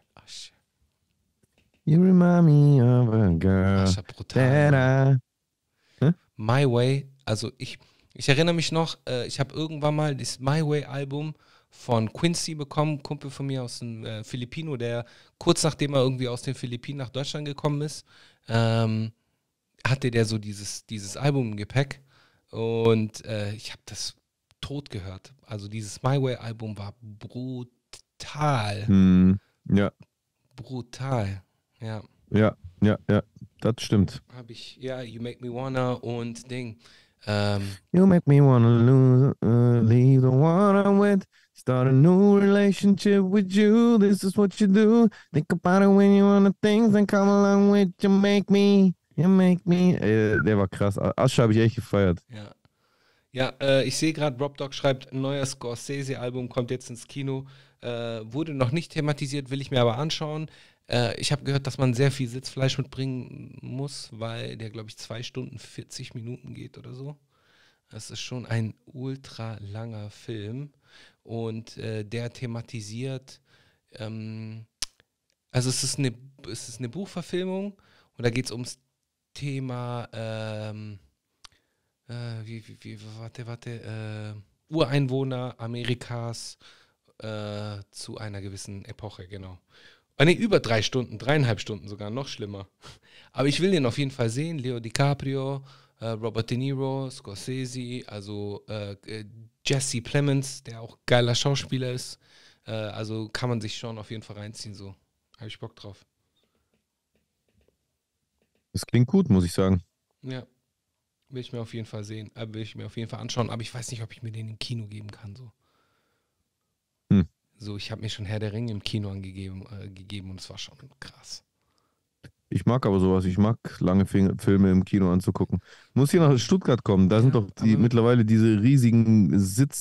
You remind me of a girl. Usher, brutal. that My Way, also ich erinnere mich noch, ich habe irgendwann mal das My Way Album von Quincy bekommen, Kumpel von mir aus den Filipino, der kurz nachdem er irgendwie aus den Philippinen nach Deutschland gekommen ist, hatte der so dieses Album im Gepäck und ich habe das tot gehört. Also dieses My Way Album war brutal. Ja, Brutal, ja. ja, das stimmt. Habe ich, ja, You Make Me Wanna und Ding. You make me wanna leave the one I'm with, start a new relationship with you, this is what you do, think about it when you wanna things, then come along with you make me. Der war krass. Usher habe ich echt gefeiert. Ja, ich sehe gerade, Rob Dog schreibt, ein neues Scorsese-Album kommt jetzt ins Kino. Wurde noch nicht thematisiert, will ich mir aber anschauen. Ich habe gehört, dass man sehr viel Sitzfleisch mitbringen muss, weil der, glaube ich, 2 Stunden 40 Minuten geht oder so. Das ist schon ein ultra langer Film und der thematisiert, also es ist eine Buchverfilmung und da geht es ums Thema, Ureinwohner Amerikas zu einer gewissen Epoche, genau. Über 3 Stunden, 3,5 Stunden sogar, noch schlimmer. Aber ich will den auf jeden Fall sehen. Leo DiCaprio, Robert De Niro, Scorsese, also Jesse Plemons, der auch geiler Schauspieler ist. Also kann man sich schon auf jeden Fall reinziehen, so. Habe ich Bock drauf. Das klingt gut, muss ich sagen. Ja, will ich mir auf jeden Fall sehen. Will ich mir auf jeden Fall anschauen, aber ich weiß nicht, ob ich mir den im Kino geben kann, so. So, ich habe mir schon Herr der Ringe im Kino gegeben und es war schon krass. Ich mag aber sowas. Ich mag lange Filme im Kino anzugucken. Muss hier nach Stuttgart kommen. Da sind doch mittlerweile diese riesigen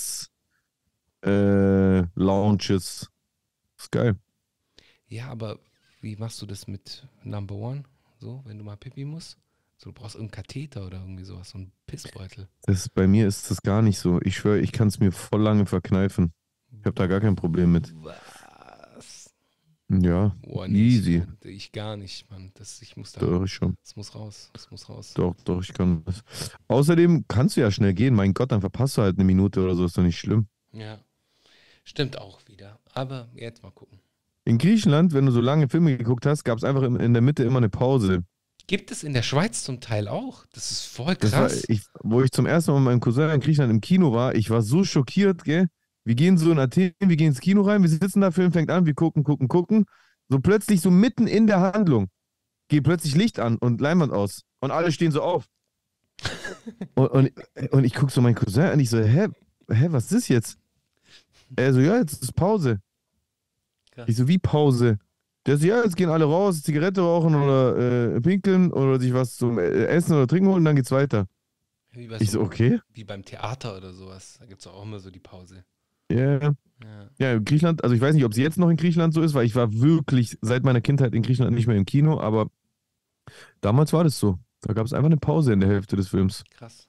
Sitz-Lounges. Ist geil. Ja, aber wie machst du das mit Number One? So, wenn du mal Pipi musst? So, du brauchst irgendeinen Katheter oder irgendwie sowas, so einen Pissbeutel. Bei mir ist das gar nicht so. Ich schwöre, ich kann es mir voll lange verkneifen. Ich habe da gar kein Problem mit. Was? Ja, Boah, nee, easy. Ich gar nicht, Mann. Ich muss da. Doch, ich schon. Das muss raus. Das muss raus. Doch, ich kann das. Außerdem kannst du ja schnell gehen. Mein Gott, dann verpasst du halt eine Minute oder so. Ist doch nicht schlimm. Ja. Stimmt auch wieder. Aber jetzt mal gucken. In Griechenland, wenn du so lange Filme geguckt hast, gab es einfach in der Mitte immer eine Pause. Gibt es in der Schweiz zum Teil auch? Das ist voll Das krass. wo ich zum ersten Mal mit meinem Cousin in Griechenland im Kino war, ich war so schockiert, gell? Wir gehen so in Athen, wir gehen ins Kino rein, wir sitzen da, Film fängt an, wir gucken. So plötzlich so mitten in der Handlung geht plötzlich Licht an und Leinwand aus. Und alle stehen so auf. und ich gucke so meinen Cousin an, ich so, hä, was ist das jetzt? Er so, ja, jetzt ist Pause. Krass. Ich so, wie Pause? Der so, ja, jetzt gehen alle raus, Zigarette rauchen oder pinkeln oder sich was zum Essen oder Trinken holen, dann geht's weiter. Ich so, okay. Wie beim Theater oder sowas. Da gibt es auch immer so die Pause. Yeah. Ja, Griechenland, also ich weiß nicht, ob es jetzt noch in Griechenland so ist, weil ich war wirklich seit meiner Kindheit in Griechenland nicht mehr im Kino, aber damals war das so. Da gab es einfach eine Pause in der Hälfte des Films. Krass.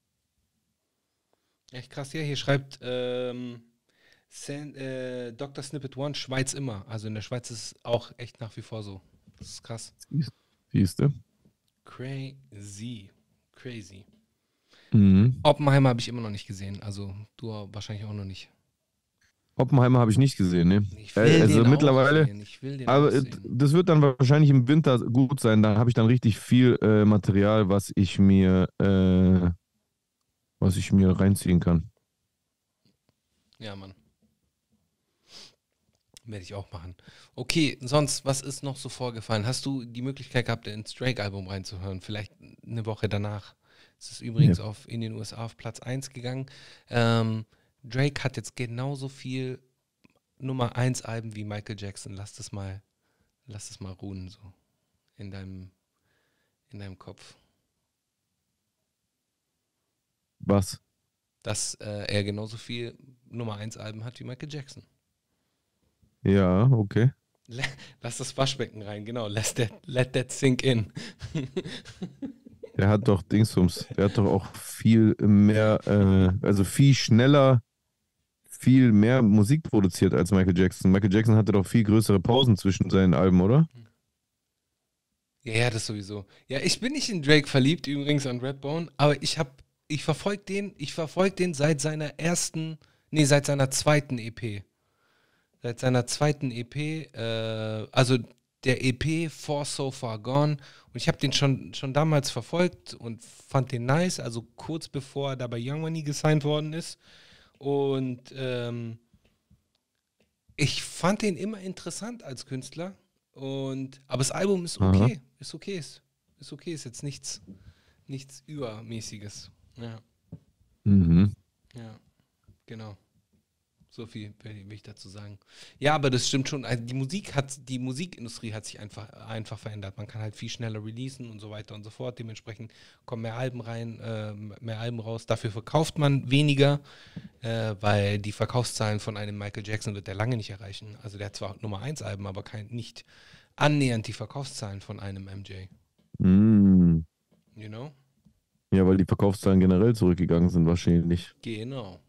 Echt krass, ja, hier schreibt Dr. Snippet One, Schweiz immer. Also in der Schweiz ist es auch echt nach wie vor so. Das ist krass. Siehste? Crazy. Mhm. Oppenheimer habe ich immer noch nicht gesehen. Also du wahrscheinlich auch noch nicht. Oppenheimer habe ich nicht gesehen, ne? Ich will Also den mittlerweile, auch sehen. Ich will den aber auch sehen. das wird dann wahrscheinlich im Winter gut sein. Da habe ich dann richtig viel Material, was ich mir reinziehen kann. Ja, Mann. Werde ich auch machen. Okay, sonst, was ist noch so vorgefallen? Hast du die Möglichkeit gehabt, ins Drake-Album reinzuhören? Vielleicht eine Woche danach. Es ist übrigens in den USA auf Platz 1 gegangen. Drake hat jetzt genauso viel Nummer 1 Alben wie Michael Jackson. Lass das mal ruhen, so in deinem Kopf. Was? Dass er genauso viel Nummer 1 Alben hat wie Michael Jackson. Ja, okay. Lass das Waschbecken rein, genau. Let that sink in. Der hat doch Dingsums, der hat doch auch viel mehr, also viel schneller, viel mehr Musik produziert als Michael Jackson. Michael Jackson hatte doch viel größere Pausen zwischen seinen Alben, oder? Ja, das sowieso. Ja, ich bin nicht in Drake verliebt, übrigens an Redbone, aber ich verfolge den seit seiner zweiten EP. Seit seiner zweiten EP, also der EP For So Far Gone. Und ich habe den schon damals verfolgt und fand den nice, also kurz bevor er da bei Young Money gesigned worden ist. Und ich fand den immer interessant als Künstler. Aber das Album ist okay. Aha. Ist okay. Ist okay, ist jetzt nichts Übermäßiges. Ja. Mhm. Ja, genau. So viel will ich dazu sagen. Ja, aber das stimmt schon. Also die Musikindustrie hat sich einfach verändert. Man kann halt viel schneller releasen und so weiter und so fort. Dementsprechend kommen mehr Alben rein, mehr Alben raus. Dafür verkauft man weniger, weil die Verkaufszahlen von einem Michael Jackson wird der lange nicht erreichen. Also der hat zwar Nummer 1 Alben, aber nicht annähernd die Verkaufszahlen von einem MJ. Mm. You know? Ja, weil die Verkaufszahlen generell zurückgegangen sind wahrscheinlich. Genau.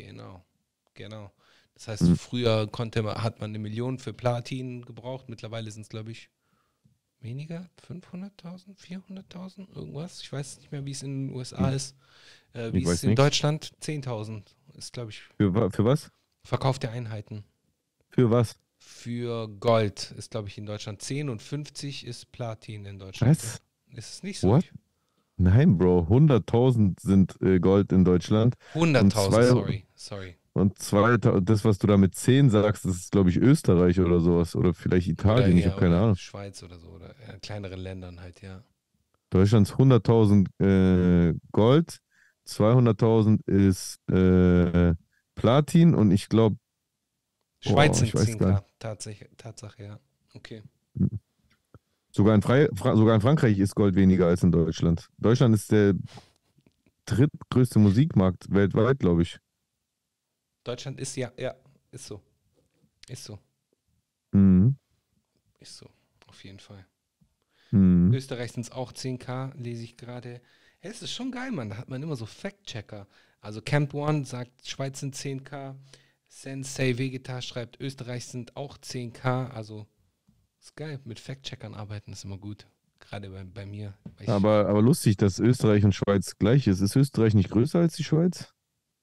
Das heißt, früher hat man 1 Million für Platin gebraucht. Mittlerweile sind es, glaube ich, weniger. 500.000, 400.000, irgendwas. Ich weiß nicht mehr, wie es in den USA ist. Wie Ich es weiß in nix. Deutschland 10.000 ist, glaube ich, Für was? Verkauf der Einheiten. Für was? Für Gold ist, glaube ich, in Deutschland 10 und 50 ist Platin in Deutschland. Was? Ja. Ist es nicht so? What? Nein, Bro. 100.000 sind Gold in Deutschland. 100.000, sorry. Und 2.000, das, was du da mit 10 sagst, das ist, glaube ich, Österreich oder sowas. Oder vielleicht Italien, ich habe keine oder Ahnung. Schweiz oder so, oder kleineren Ländern halt, ja. Deutschlands 100.000 Gold, 200.000 ist Platin und ich glaube, Schweiz sind ich weiß gar 10.000, Tatsache, ja. Okay. nicht. Sogar in Frankreich ist Gold weniger als in Deutschland. Deutschland ist der drittgrößte Musikmarkt weltweit, glaube ich. Deutschland ist ist so. Ist so. Mhm. Ist so. Auf jeden Fall. Mhm. Österreich sind es auch 10.000, lese ich gerade. Hey, es ist schon geil, Mann. Da hat man immer so Fact-Checker. Also Camp One sagt, Schweiz sind 10.000. Sensei Vegeta schreibt, Österreich sind auch 10.000. Also ist geil. Mit Fact-Checkern arbeiten ist immer gut. Gerade bei mir. Weil Aber lustig, dass Österreich und Schweiz gleich ist. Ist Österreich nicht größer als die Schweiz?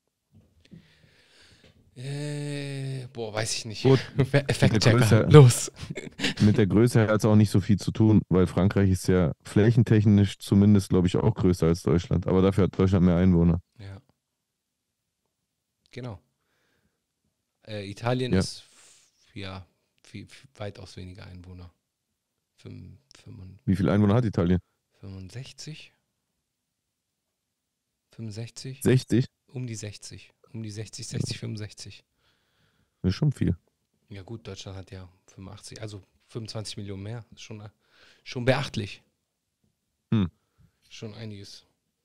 weiß ich nicht. Gut. Fact-Checker, Größe- los. Mit der Größe hat es auch nicht so viel zu tun, weil Frankreich ist ja flächentechnisch zumindest, glaube ich, auch größer als Deutschland. Aber dafür hat Deutschland mehr Einwohner. Ja. Genau. Italien Ja. ist weitaus weniger Einwohner. Wie viele Einwohner hat Italien? 65? 65? 60? Um die 60. Um die 60, 65. Das ist schon viel. Ja gut, Deutschland hat ja 85, also 25 Millionen mehr. Ist schon beachtlich. Hm. Schon einiges.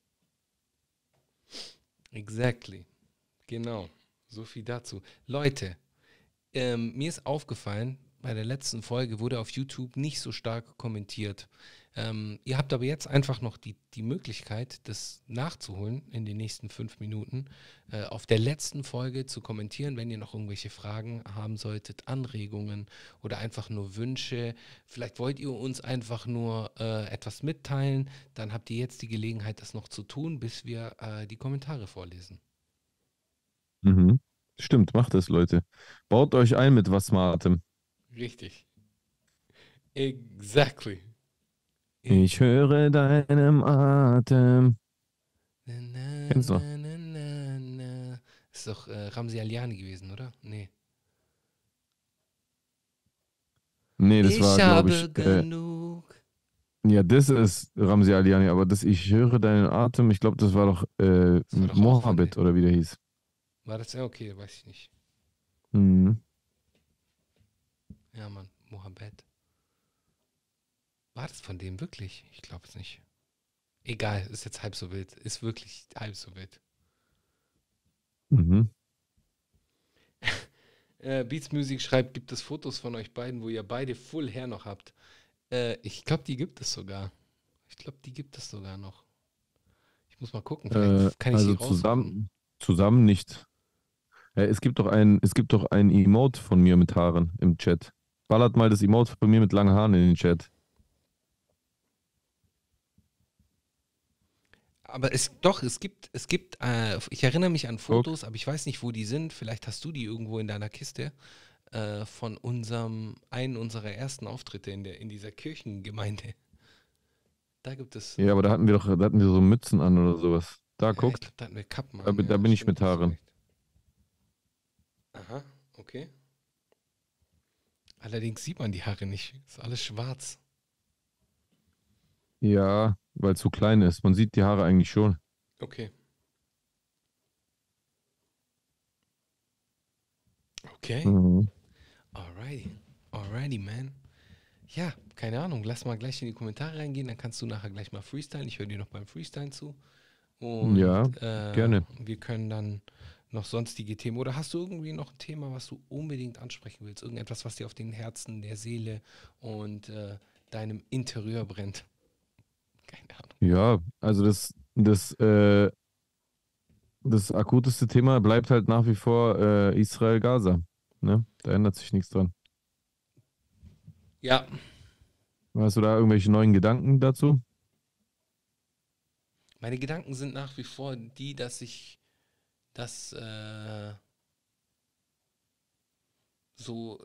Exactly. Genau. So viel dazu. Leute, mir ist aufgefallen, bei der letzten Folge wurde auf YouTube nicht so stark kommentiert. Ihr habt aber jetzt einfach noch die Möglichkeit, das nachzuholen in den nächsten 5 Minuten, auf der letzten Folge zu kommentieren, wenn ihr noch irgendwelche Fragen haben solltet, Anregungen oder einfach nur Wünsche. Vielleicht wollt ihr uns einfach nur etwas mitteilen, dann habt ihr jetzt die Gelegenheit, das noch zu tun, bis wir die Kommentare vorlesen. Mhm. Stimmt, macht das, Leute. Baut euch ein mit was Smartem. Richtig. Exactly. Ich höre deinem Atem. Kennst du noch? Ist doch Ramsi Aliani gewesen, oder? Nee. Nee, das war, glaube ich. Genug. Ja, das ist Ramsi Aliani, aber das Ich höre deinen Atem, ich glaube, das war doch war doch auch Mohammed von oder wie der hieß. War das? Ja, okay, weiß ich nicht. Mhm. Ja, Mann, Mohammed. War das von dem wirklich? Ich glaube es nicht. Egal, ist jetzt halb so wild. Ist wirklich halb so wild. Mhm. Beats Music schreibt, gibt es Fotos von euch beiden, wo ihr beide Full Hair noch habt? Ich glaube, die gibt es sogar. Noch. Ich muss mal gucken, vielleicht kann ich Also sie raussuchen. zusammen nicht. Es gibt doch ein Emote von mir mit Haaren im Chat. Ballert mal das Emote von mir mit langen Haaren in den Chat. Aber es gibt, ich erinnere mich an Fotos, aber ich weiß nicht, wo die sind. Vielleicht hast du die irgendwo in deiner Kiste von einen unserer ersten Auftritte in dieser Kirchengemeinde. Da gibt es. Ja, aber da hatten wir so Mützen an oder sowas. Da, Ja, guckt. ich glaub, da hatten wir Kappen Da an. bin ich stimmt, mit hast du Haaren. recht. Aha, okay. Allerdings sieht man die Haare nicht. Ist alles schwarz. Ja, weil es so klein ist. Man sieht die Haare eigentlich schon. Okay. Okay. Mhm. Alrighty, man. Ja, keine Ahnung. Lass mal gleich in die Kommentare reingehen, dann kannst du nachher gleich mal freestylen. Ich höre dir noch beim Freestylen zu. Und Ja, gerne. wir können dann noch sonstige Themen? Oder hast du irgendwie noch ein Thema, was du unbedingt ansprechen willst? Irgendetwas, was dir auf den Herzen, der Seele und deinem Interieur brennt? Keine Ahnung. Ja, also das akuteste Thema bleibt halt nach wie vor Israel-Gaza. Ne? Da ändert sich nichts dran. Ja, Hast du da irgendwelche neuen Gedanken dazu? meine Gedanken sind nach wie vor die, dass so,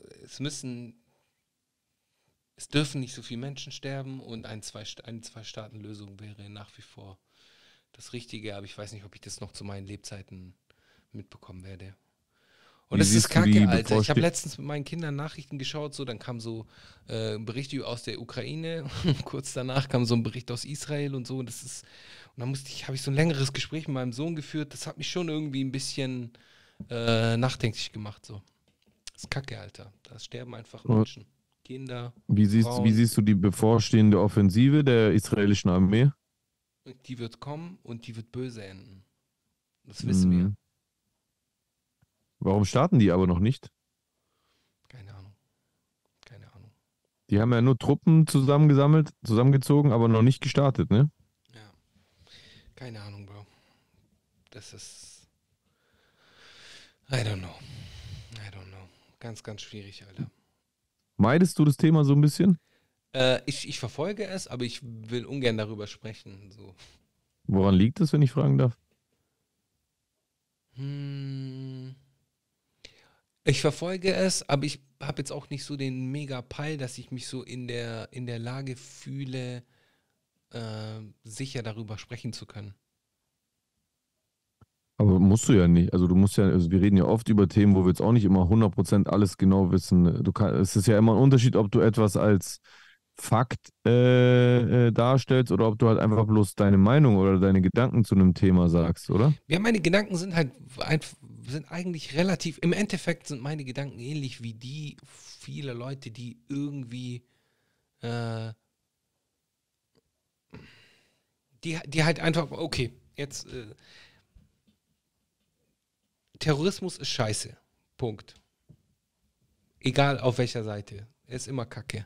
es dürfen nicht so viele Menschen sterben und eine Zwei-Staaten-Lösung wäre nach wie vor das Richtige, aber ich weiß nicht, ob ich das noch zu meinen Lebzeiten mitbekommen werde. Und Wie es ist siehst du die kacke, Alter. Ich habe bevorste- letztens mit meinen Kindern Nachrichten geschaut, so, dann kam so ein Bericht aus der Ukraine, kurz danach kam so ein Bericht aus Israel und so, und dann habe ich so ein längeres Gespräch mit meinem Sohn geführt, das hat mich schon irgendwie ein bisschen nachdenklich gemacht, so. Das ist kacke, Alter. Da sterben einfach Und Menschen. Kinder, wie Frauen. siehst du die bevorstehende Offensive der israelischen Armee? Die wird kommen und die wird böse enden. Das wissen wir. Mhm. Warum starten die aber noch nicht? Keine Ahnung. Keine Ahnung. Die haben ja nur Truppen zusammengezogen, aber noch nicht gestartet, ne? Ja. Keine Ahnung, Bro. Das ist. I don't know. I don't know. Ganz, ganz schwierig, Alter. Meidest du das Thema so ein bisschen? Ich verfolge es, aber ich will ungern darüber sprechen. So. Woran liegt es, wenn ich fragen darf? Hm. Ich verfolge es, aber ich habe jetzt auch nicht so den Mega-Peil, dass ich mich so in der Lage fühle, sicher darüber sprechen zu können. Aber musst du ja nicht. Also du musst ja, also wir reden ja oft über Themen, wo wir jetzt auch nicht immer 100% alles genau wissen. Es ist ja immer ein Unterschied, ob du etwas als Fakt darstellst oder ob du halt einfach bloß deine Meinung oder deine Gedanken zu einem Thema sagst, oder? Ja, meine Gedanken sind halt sind eigentlich relativ, im Endeffekt sind meine Gedanken ähnlich wie die vieler Leute, die irgendwie, äh, die halt einfach, okay, jetzt, Terrorismus ist scheiße. Punkt. Egal auf welcher Seite. Er ist immer kacke.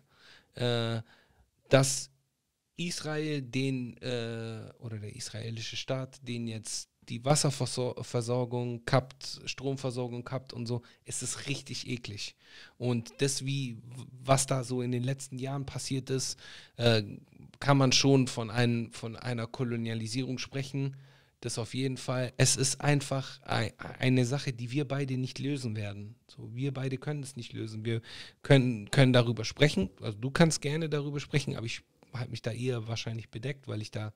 Dass Israel oder der israelische Staat, den jetzt die Wasserversorgung kappt, Stromversorgung kappt und so, ist es richtig eklig. Und was da so in den letzten Jahren passiert ist, kann man schon von einer Kolonialisierung sprechen. Das auf jeden Fall. Es ist einfach eine Sache, die wir beide nicht lösen werden. So, wir beide können es nicht lösen. Wir können darüber sprechen. Also du kannst gerne darüber sprechen, aber ich halte mich da eher wahrscheinlich bedeckt, weil ich da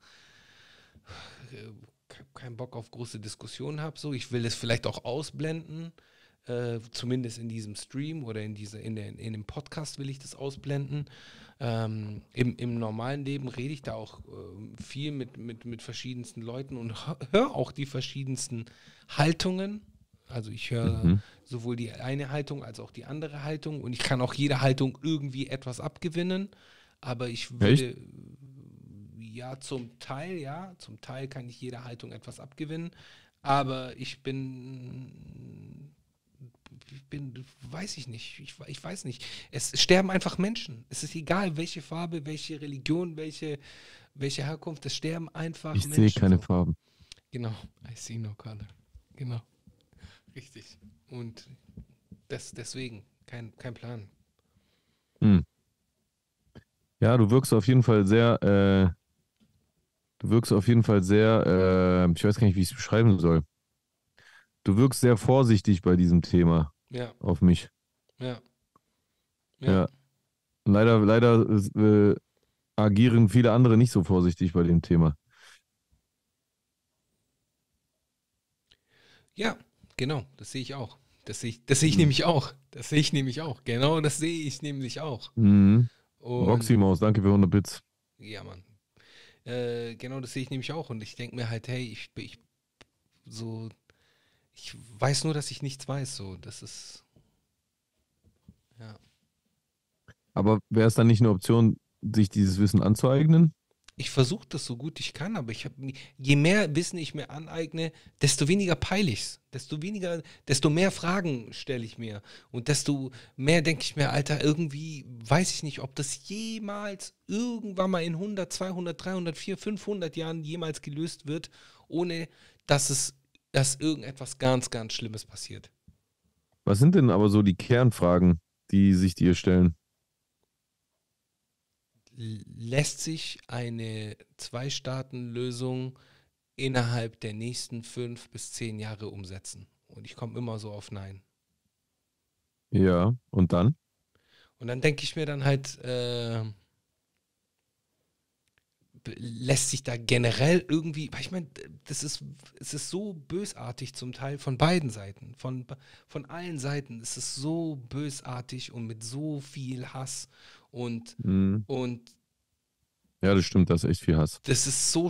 keinen Bock auf große Diskussionen habe. So, ich will es vielleicht auch ausblenden. Zumindest in diesem Stream oder in dem Podcast will ich das ausblenden. Im normalen Leben rede ich da auch viel mit verschiedensten Leuten und höre auch die verschiedensten Haltungen. Also ich höre sowohl die eine Haltung als auch die andere Haltung und ich kann auch jeder Haltung irgendwie etwas abgewinnen. Aber ich würde, zum Teil kann ich jeder Haltung etwas abgewinnen. Aber weiß ich nicht. Ich weiß nicht. Es sterben einfach Menschen. Es ist egal, welche Farbe, welche Religion, welche Herkunft. Es sterben einfach Ich Menschen. sehe keine so. Farben. Genau. I see no color. Genau. Richtig. Und deswegen kein Plan. Hm. Ja, du wirkst auf jeden Fall sehr, ich weiß gar nicht, wie ich es beschreiben soll. Du wirkst sehr vorsichtig bei diesem Thema Ja, auf mich. ja, Ja. Leider agieren viele andere nicht so vorsichtig bei dem Thema. Ja, genau. Das sehe ich auch. Das sehe ich nämlich auch. Das sehe ich nämlich auch. Genau, das sehe ich nämlich auch. Mhm. Und Roxy Maus, danke für 100 Bits. ja, Mann. Genau, das sehe ich nämlich auch. Und ich denke mir halt, hey, ich weiß nur, dass ich nichts weiß. So, das ist. Ja. Aber wäre es dann nicht eine Option, sich dieses Wissen anzueignen? Ich versuche das so gut ich kann, aber je mehr Wissen ich mir aneigne, desto weniger peile ich's. Desto mehr Fragen stelle ich mir. Und desto mehr denke ich mir, Alter, irgendwie weiß ich nicht, ob das jemals irgendwann mal in 100, 200, 300, 400, 500 Jahren jemals gelöst wird, ohne dass irgendetwas ganz, ganz Schlimmes passiert. Was sind denn aber so die Kernfragen, die sich dir stellen? Lässt sich eine Zwei-Staaten-Lösung innerhalb der nächsten 5 bis 10 Jahre umsetzen? Und ich komme immer so auf Nein. Ja, und dann? Und dann denke ich mir dann halt, lässt sich da generell irgendwie, weil ich meine, es ist so bösartig zum Teil von beiden Seiten, von allen Seiten. Es ist so bösartig und mit so viel Hass und Mhm. Und Ja, das stimmt, das ist echt viel Hass. das ist so,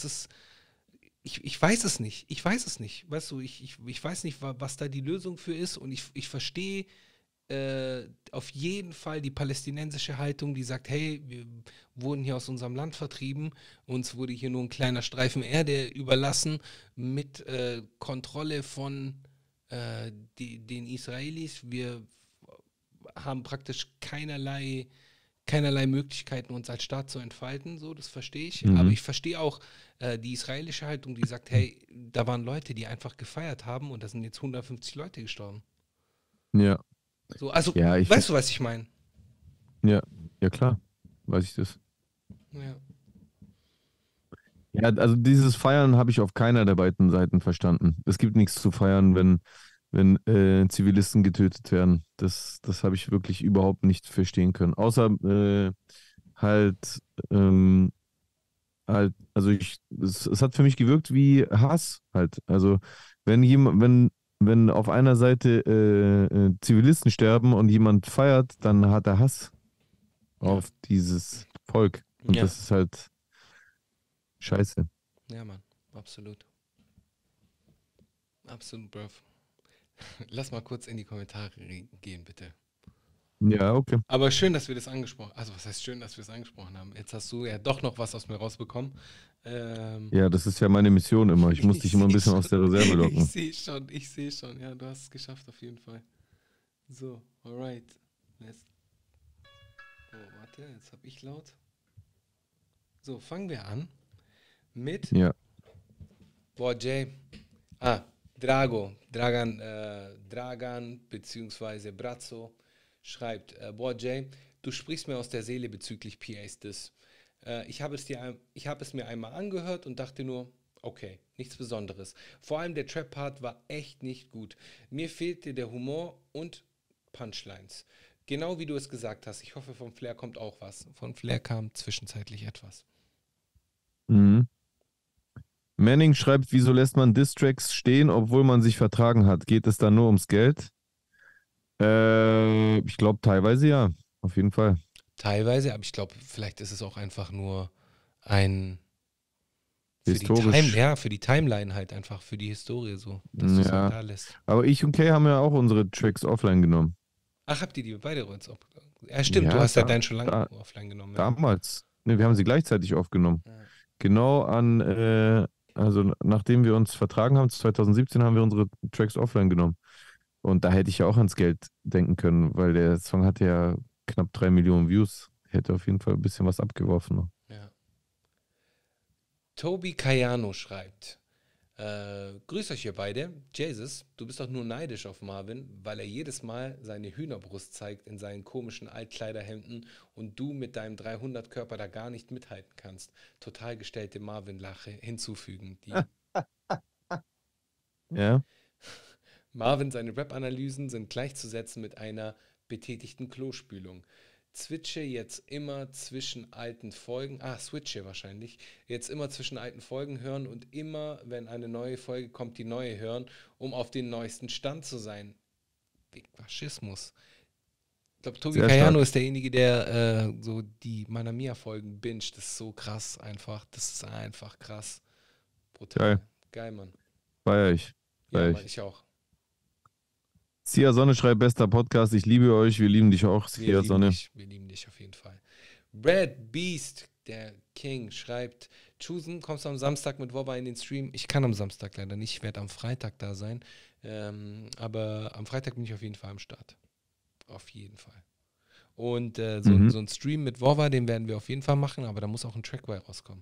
ich weiß es nicht. Ich weiß es nicht. Weißt du, ich weiß nicht, was da die Lösung für ist. Und ich verstehe auf jeden Fall die palästinensische Haltung, die sagt, hey, wir wurden hier aus unserem Land vertrieben, uns wurde hier nur ein kleiner Streifen Erde überlassen mit Kontrolle von den Israelis. Wir haben praktisch keinerlei Möglichkeiten, uns als Staat zu entfalten, so, das verstehe ich. Mhm. Aber ich verstehe auch die israelische Haltung, die sagt, hey, da waren Leute, die einfach gefeiert haben und da sind jetzt 150 Leute gestorben. Ja, So, also, Ja, weißt du, was ich meine? ja, ja klar, weiß ich das. Ja. Ja, also dieses Feiern habe ich auf keiner der beiden Seiten verstanden. Es gibt nichts zu feiern, wenn Zivilisten getötet werden. Das habe ich wirklich überhaupt nicht verstehen können. Außer halt, also es hat für mich gewirkt wie Hass halt. Also wenn auf einer Seite Zivilisten sterben und jemand feiert, dann hat er Hass auf dieses Volk. Und Ja. das ist halt scheiße. Ja, Mann, absolut. Absolut, bruv. Lass mal kurz in die Kommentare gehen, bitte. Ja, okay. Aber schön, dass wir das angesprochen haben. Also, was heißt schön, dass wir es angesprochen haben? Jetzt hast du ja doch noch was aus mir rausbekommen. Ja, das ist ja meine Mission immer. Ich muss dich immer ein seh bisschen schon. aus der Reserve locken. Ich sehe schon. Ja, du hast es geschafft auf jeden Fall. So, alright. Warte, jetzt habe ich laut. So, fangen wir an mit Ja. Boah, Jay. Dragan beziehungsweise Brazzo schreibt, boah, Jay, du sprichst mir aus der Seele bezüglich PA's Diss. Ich habe es mir einmal angehört und dachte nur, okay, nichts Besonderes. Vor allem der Trap-Part war echt nicht gut. Mir fehlte der Humor und Punchlines. Genau wie du es gesagt hast. Ich hoffe, von Flair kommt auch was. Von Flair kam zwischenzeitlich etwas. Mhm. Manning schreibt, wieso lässt man Distracks stehen, obwohl man sich vertragen hat? Geht es da nur ums Geld? Ich glaube teilweise ja, auf jeden Fall. Teilweise, aber ich glaube, vielleicht ist es auch einfach nur ein Historisch. für die Timeline halt einfach, für die Historie so, dass du es Ja. halt da lässt. Aber ich und Kay haben ja auch unsere Tracks offline genommen. Ach, habt ihr die beide jetzt auf? Ja, stimmt, Ja, du hast ja da- deinen schon lange da- offline genommen. Ja. Damals. Ne, wir haben sie gleichzeitig aufgenommen. Ja. Genau also nachdem wir uns vertragen haben, 2017 haben wir unsere Tracks offline genommen. Und da hätte ich ja auch ans Geld denken können, weil der Song hatte ja knapp 3 Millionen Views. Hätte auf jeden Fall ein bisschen was abgeworfen noch. Ja. Tobi Cayano schreibt, grüß euch ihr beide. Jesus, du bist doch nur neidisch auf Marvin, weil er jedes Mal seine Hühnerbrust zeigt in seinen komischen Altkleiderhemden und du mit deinem 300-Körper da gar nicht mithalten kannst. Total gestellte Marvin-Lache hinzufügen. Die Ja? Marvin, seine Rap-Analysen sind gleichzusetzen mit einer betätigten Klospülung. Switche jetzt immer zwischen alten Folgen, switche wahrscheinlich, jetzt immer zwischen alten Folgen hören und immer, wenn eine neue Folge kommt, die neue hören, um auf den neuesten Stand zu sein. Wegen Faschismus. Ich glaube, Tobi Sehr Cayano stark. ist derjenige, der so die Manamia-Folgen binget. Das ist so krass einfach. Das ist einfach krass. Brutal. Geil. Geil, Mann. Feier ich. Ja, Feier Mann, ich. ich auch. Sia Sonne schreibt, bester Podcast. Ich liebe euch. Wir lieben dich auch, Wir Sia lieben Sonne. dich. Wir lieben dich auf jeden Fall. Brad Beast der King schreibt, Chusen, kommst du am Samstag mit Wobba in den Stream? Ich kann am Samstag leider nicht, ich werde am Freitag da sein. Aber am Freitag bin ich auf jeden Fall am Start. Auf jeden Fall. Und so ein Stream mit Wobba, den werden wir auf jeden Fall machen, aber da muss auch ein Track bei rauskommen.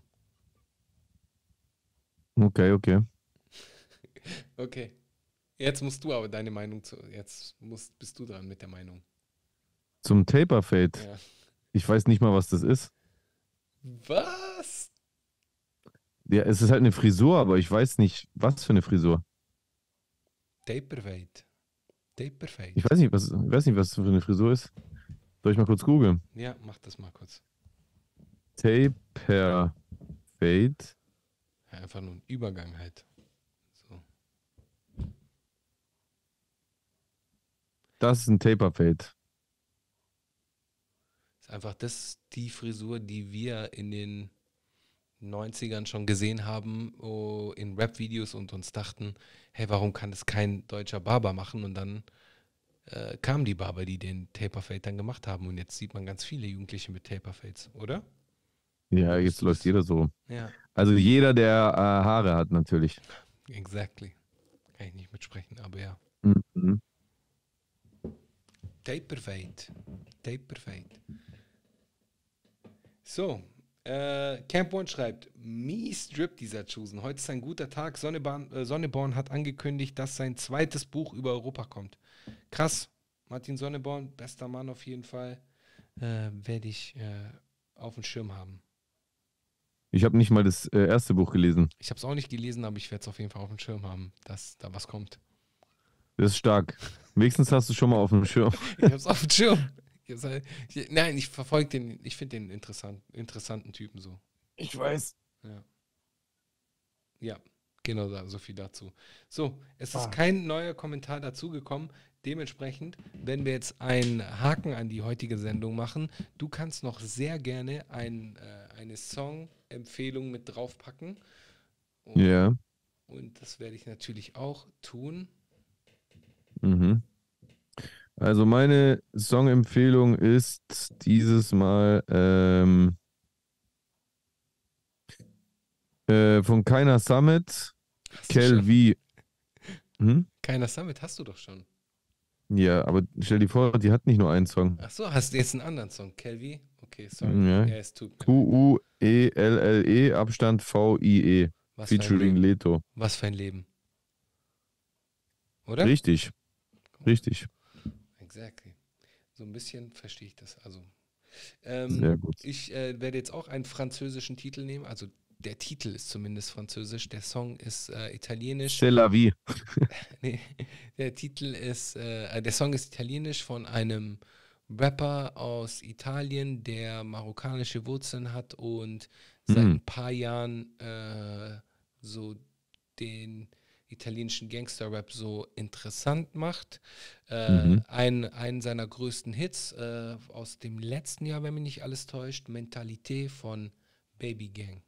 Okay. Okay. Jetzt musst du aber deine Meinung bist du dran mit der Meinung. Zum Taper Fade. Ja. Ich weiß nicht mal, was das ist. Was? Ja, es ist halt eine Frisur, aber ich weiß nicht, was für eine Frisur. Taper Fade. Ich weiß nicht, was für eine Frisur ist. Soll ich mal kurz googeln? Ja, mach das mal kurz. Taper Fade. Ja, einfach nur ein Übergang halt. So. Das ist ein Taper Fade. Ist einfach die Frisur, die wir in den 90ern schon gesehen haben, in Rap-Videos und uns dachten, hey, warum kann das kein deutscher Barber machen? Und dann kamen die Barber, die den Taper Fade dann gemacht haben. Und jetzt sieht man ganz viele Jugendliche mit Taper Fades, oder? Ja, jetzt läuft jeder so. Ja, Also jeder, der Haare hat, natürlich. exactly. Kann ich nicht mitsprechen, aber ja. Mhm. Taper Fade. So, Camp One schreibt, mies Drip dieser Chusen. Heute ist ein guter Tag. Sonneborn hat angekündigt, dass sein zweites Buch über Europa kommt. Krass. Martin Sonneborn, bester Mann auf jeden Fall. Werde ich auf dem Schirm haben. Ich habe nicht mal das erste Buch gelesen. Ich habe es auch nicht gelesen, aber ich werde es auf jeden Fall auf dem Schirm haben, dass da was kommt. Das ist stark. Wenigstens hast du schon mal auf dem Schirm. Ich habe es auf dem Schirm. Ich verfolge den, ich finde den interessanten Typen so. Ich weiß. Ja, genau, so viel dazu. So, es ist kein neuer Kommentar dazugekommen. Dementsprechend werden wir jetzt einen Haken an die heutige Sendung machen. Du kannst noch sehr gerne eine Song-Empfehlung mit draufpacken. Ja. Und das werde ich natürlich auch tun. Mhm. Also meine Songempfehlung ist dieses Mal von Keiner Summit, Hast du Kel schon? V. Hm? Keiner Summit hast du doch schon. Ja, aber stell dir vor, die hat nicht nur einen Song. Ach so, hast du jetzt einen anderen Song? Kelvi? Okay, sorry. Ja. Ja, es tut mir leid. Quuelle Abstand VIE Was für ein featuring Leben. Leto. Was für ein Leben. Oder? Richtig. Exactly. So ein bisschen verstehe ich das. Also, Sehr gut. ich werde jetzt auch einen französischen Titel nehmen. Also der Titel ist zumindest französisch. Der Song ist italienisch. C'est la vie. Nee, der Song ist italienisch von einem Rapper aus Italien, der marokkanische Wurzeln hat und seit ein paar Jahren so den italienischen Gangster-Rap so interessant macht. Einen seiner größten Hits aus dem letzten Jahr, wenn mich nicht alles täuscht, Mentalité von Baby Gang.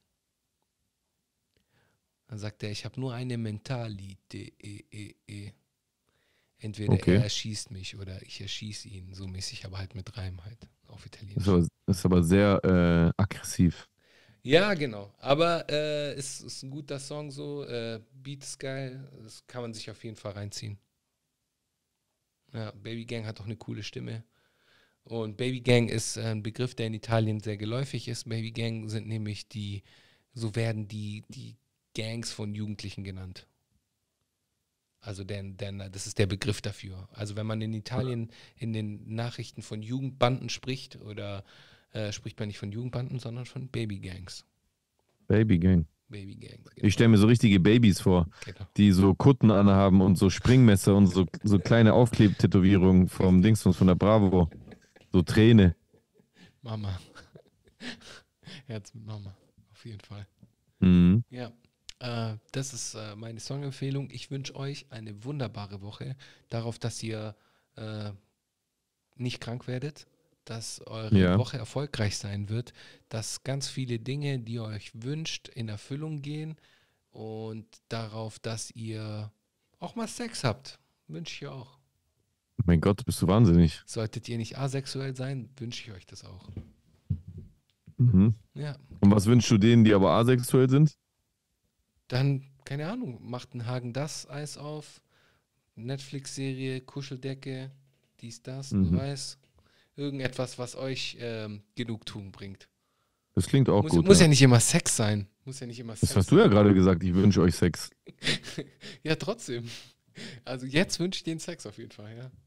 Dann sagt er, ich habe nur eine Mentalität. Entweder Okay. er erschießt mich oder ich erschieße ihn, so mäßig, aber halt mit Reim halt auf Italienisch. Das ist aber sehr aggressiv. Ja, genau. Aber es ist ein guter Song so. Beat ist geil. Das kann man sich auf jeden Fall reinziehen. Ja, Baby Gang hat auch eine coole Stimme. Und Baby Gang ist ein Begriff, der in Italien sehr geläufig ist. Baby Gang sind nämlich so werden die Gangs von Jugendlichen genannt. Also das ist der Begriff dafür. Also wenn man in Italien in den Nachrichten von Jugendbanden spricht, oder spricht man nicht von Jugendbanden, sondern von Babygangs. Baby Gang. Babygangs. Ich stelle mir so richtige Babys vor, Genau. die so Kutten anhaben und so Springmesser und so kleine Aufklebtätowierungen vom Dingsbums von der Bravo. So Träne. Mama. Herz mit Mama. Auf jeden Fall. Mhm. Ja. Das ist meine Songempfehlung. Ich wünsche euch eine wunderbare Woche. Darauf, dass ihr nicht krank werdet, dass eure Woche erfolgreich sein wird, dass ganz viele Dinge, die ihr euch wünscht, in Erfüllung gehen, und darauf, dass ihr auch mal Sex habt. Wünsche ich auch. Mein Gott, bist du wahnsinnig. Solltet ihr nicht asexuell sein, wünsche ich euch das auch. Mhm. Ja. Und was wünschst du denen, die aber asexuell sind? Dann, keine Ahnung, macht ein Hagen-Dazs-Eis auf, Netflix-Serie, Kuscheldecke, dies, das, du weißt. Irgendetwas, was euch Genugtuung bringt. Das klingt auch gut. Muss ja nicht immer Sex sein. Muss ja nicht immer Sex Das hast du ja gerade gesagt, ich wünsche euch Sex. Ja, trotzdem. Also jetzt wünsche ich den Sex auf jeden Fall, ja.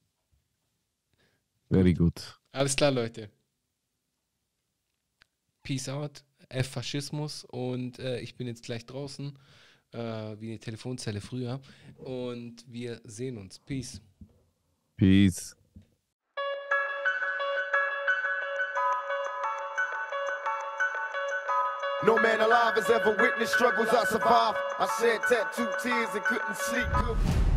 Very good. Alles klar, Leute. Peace out. Faschismus. Und ich bin jetzt gleich draußen, wie eine Telefonzelle früher. Und wir sehen uns. Peace. Peace. No man alive has ever witnessed struggles I survived. I shed tattooed tears and couldn't sleep good.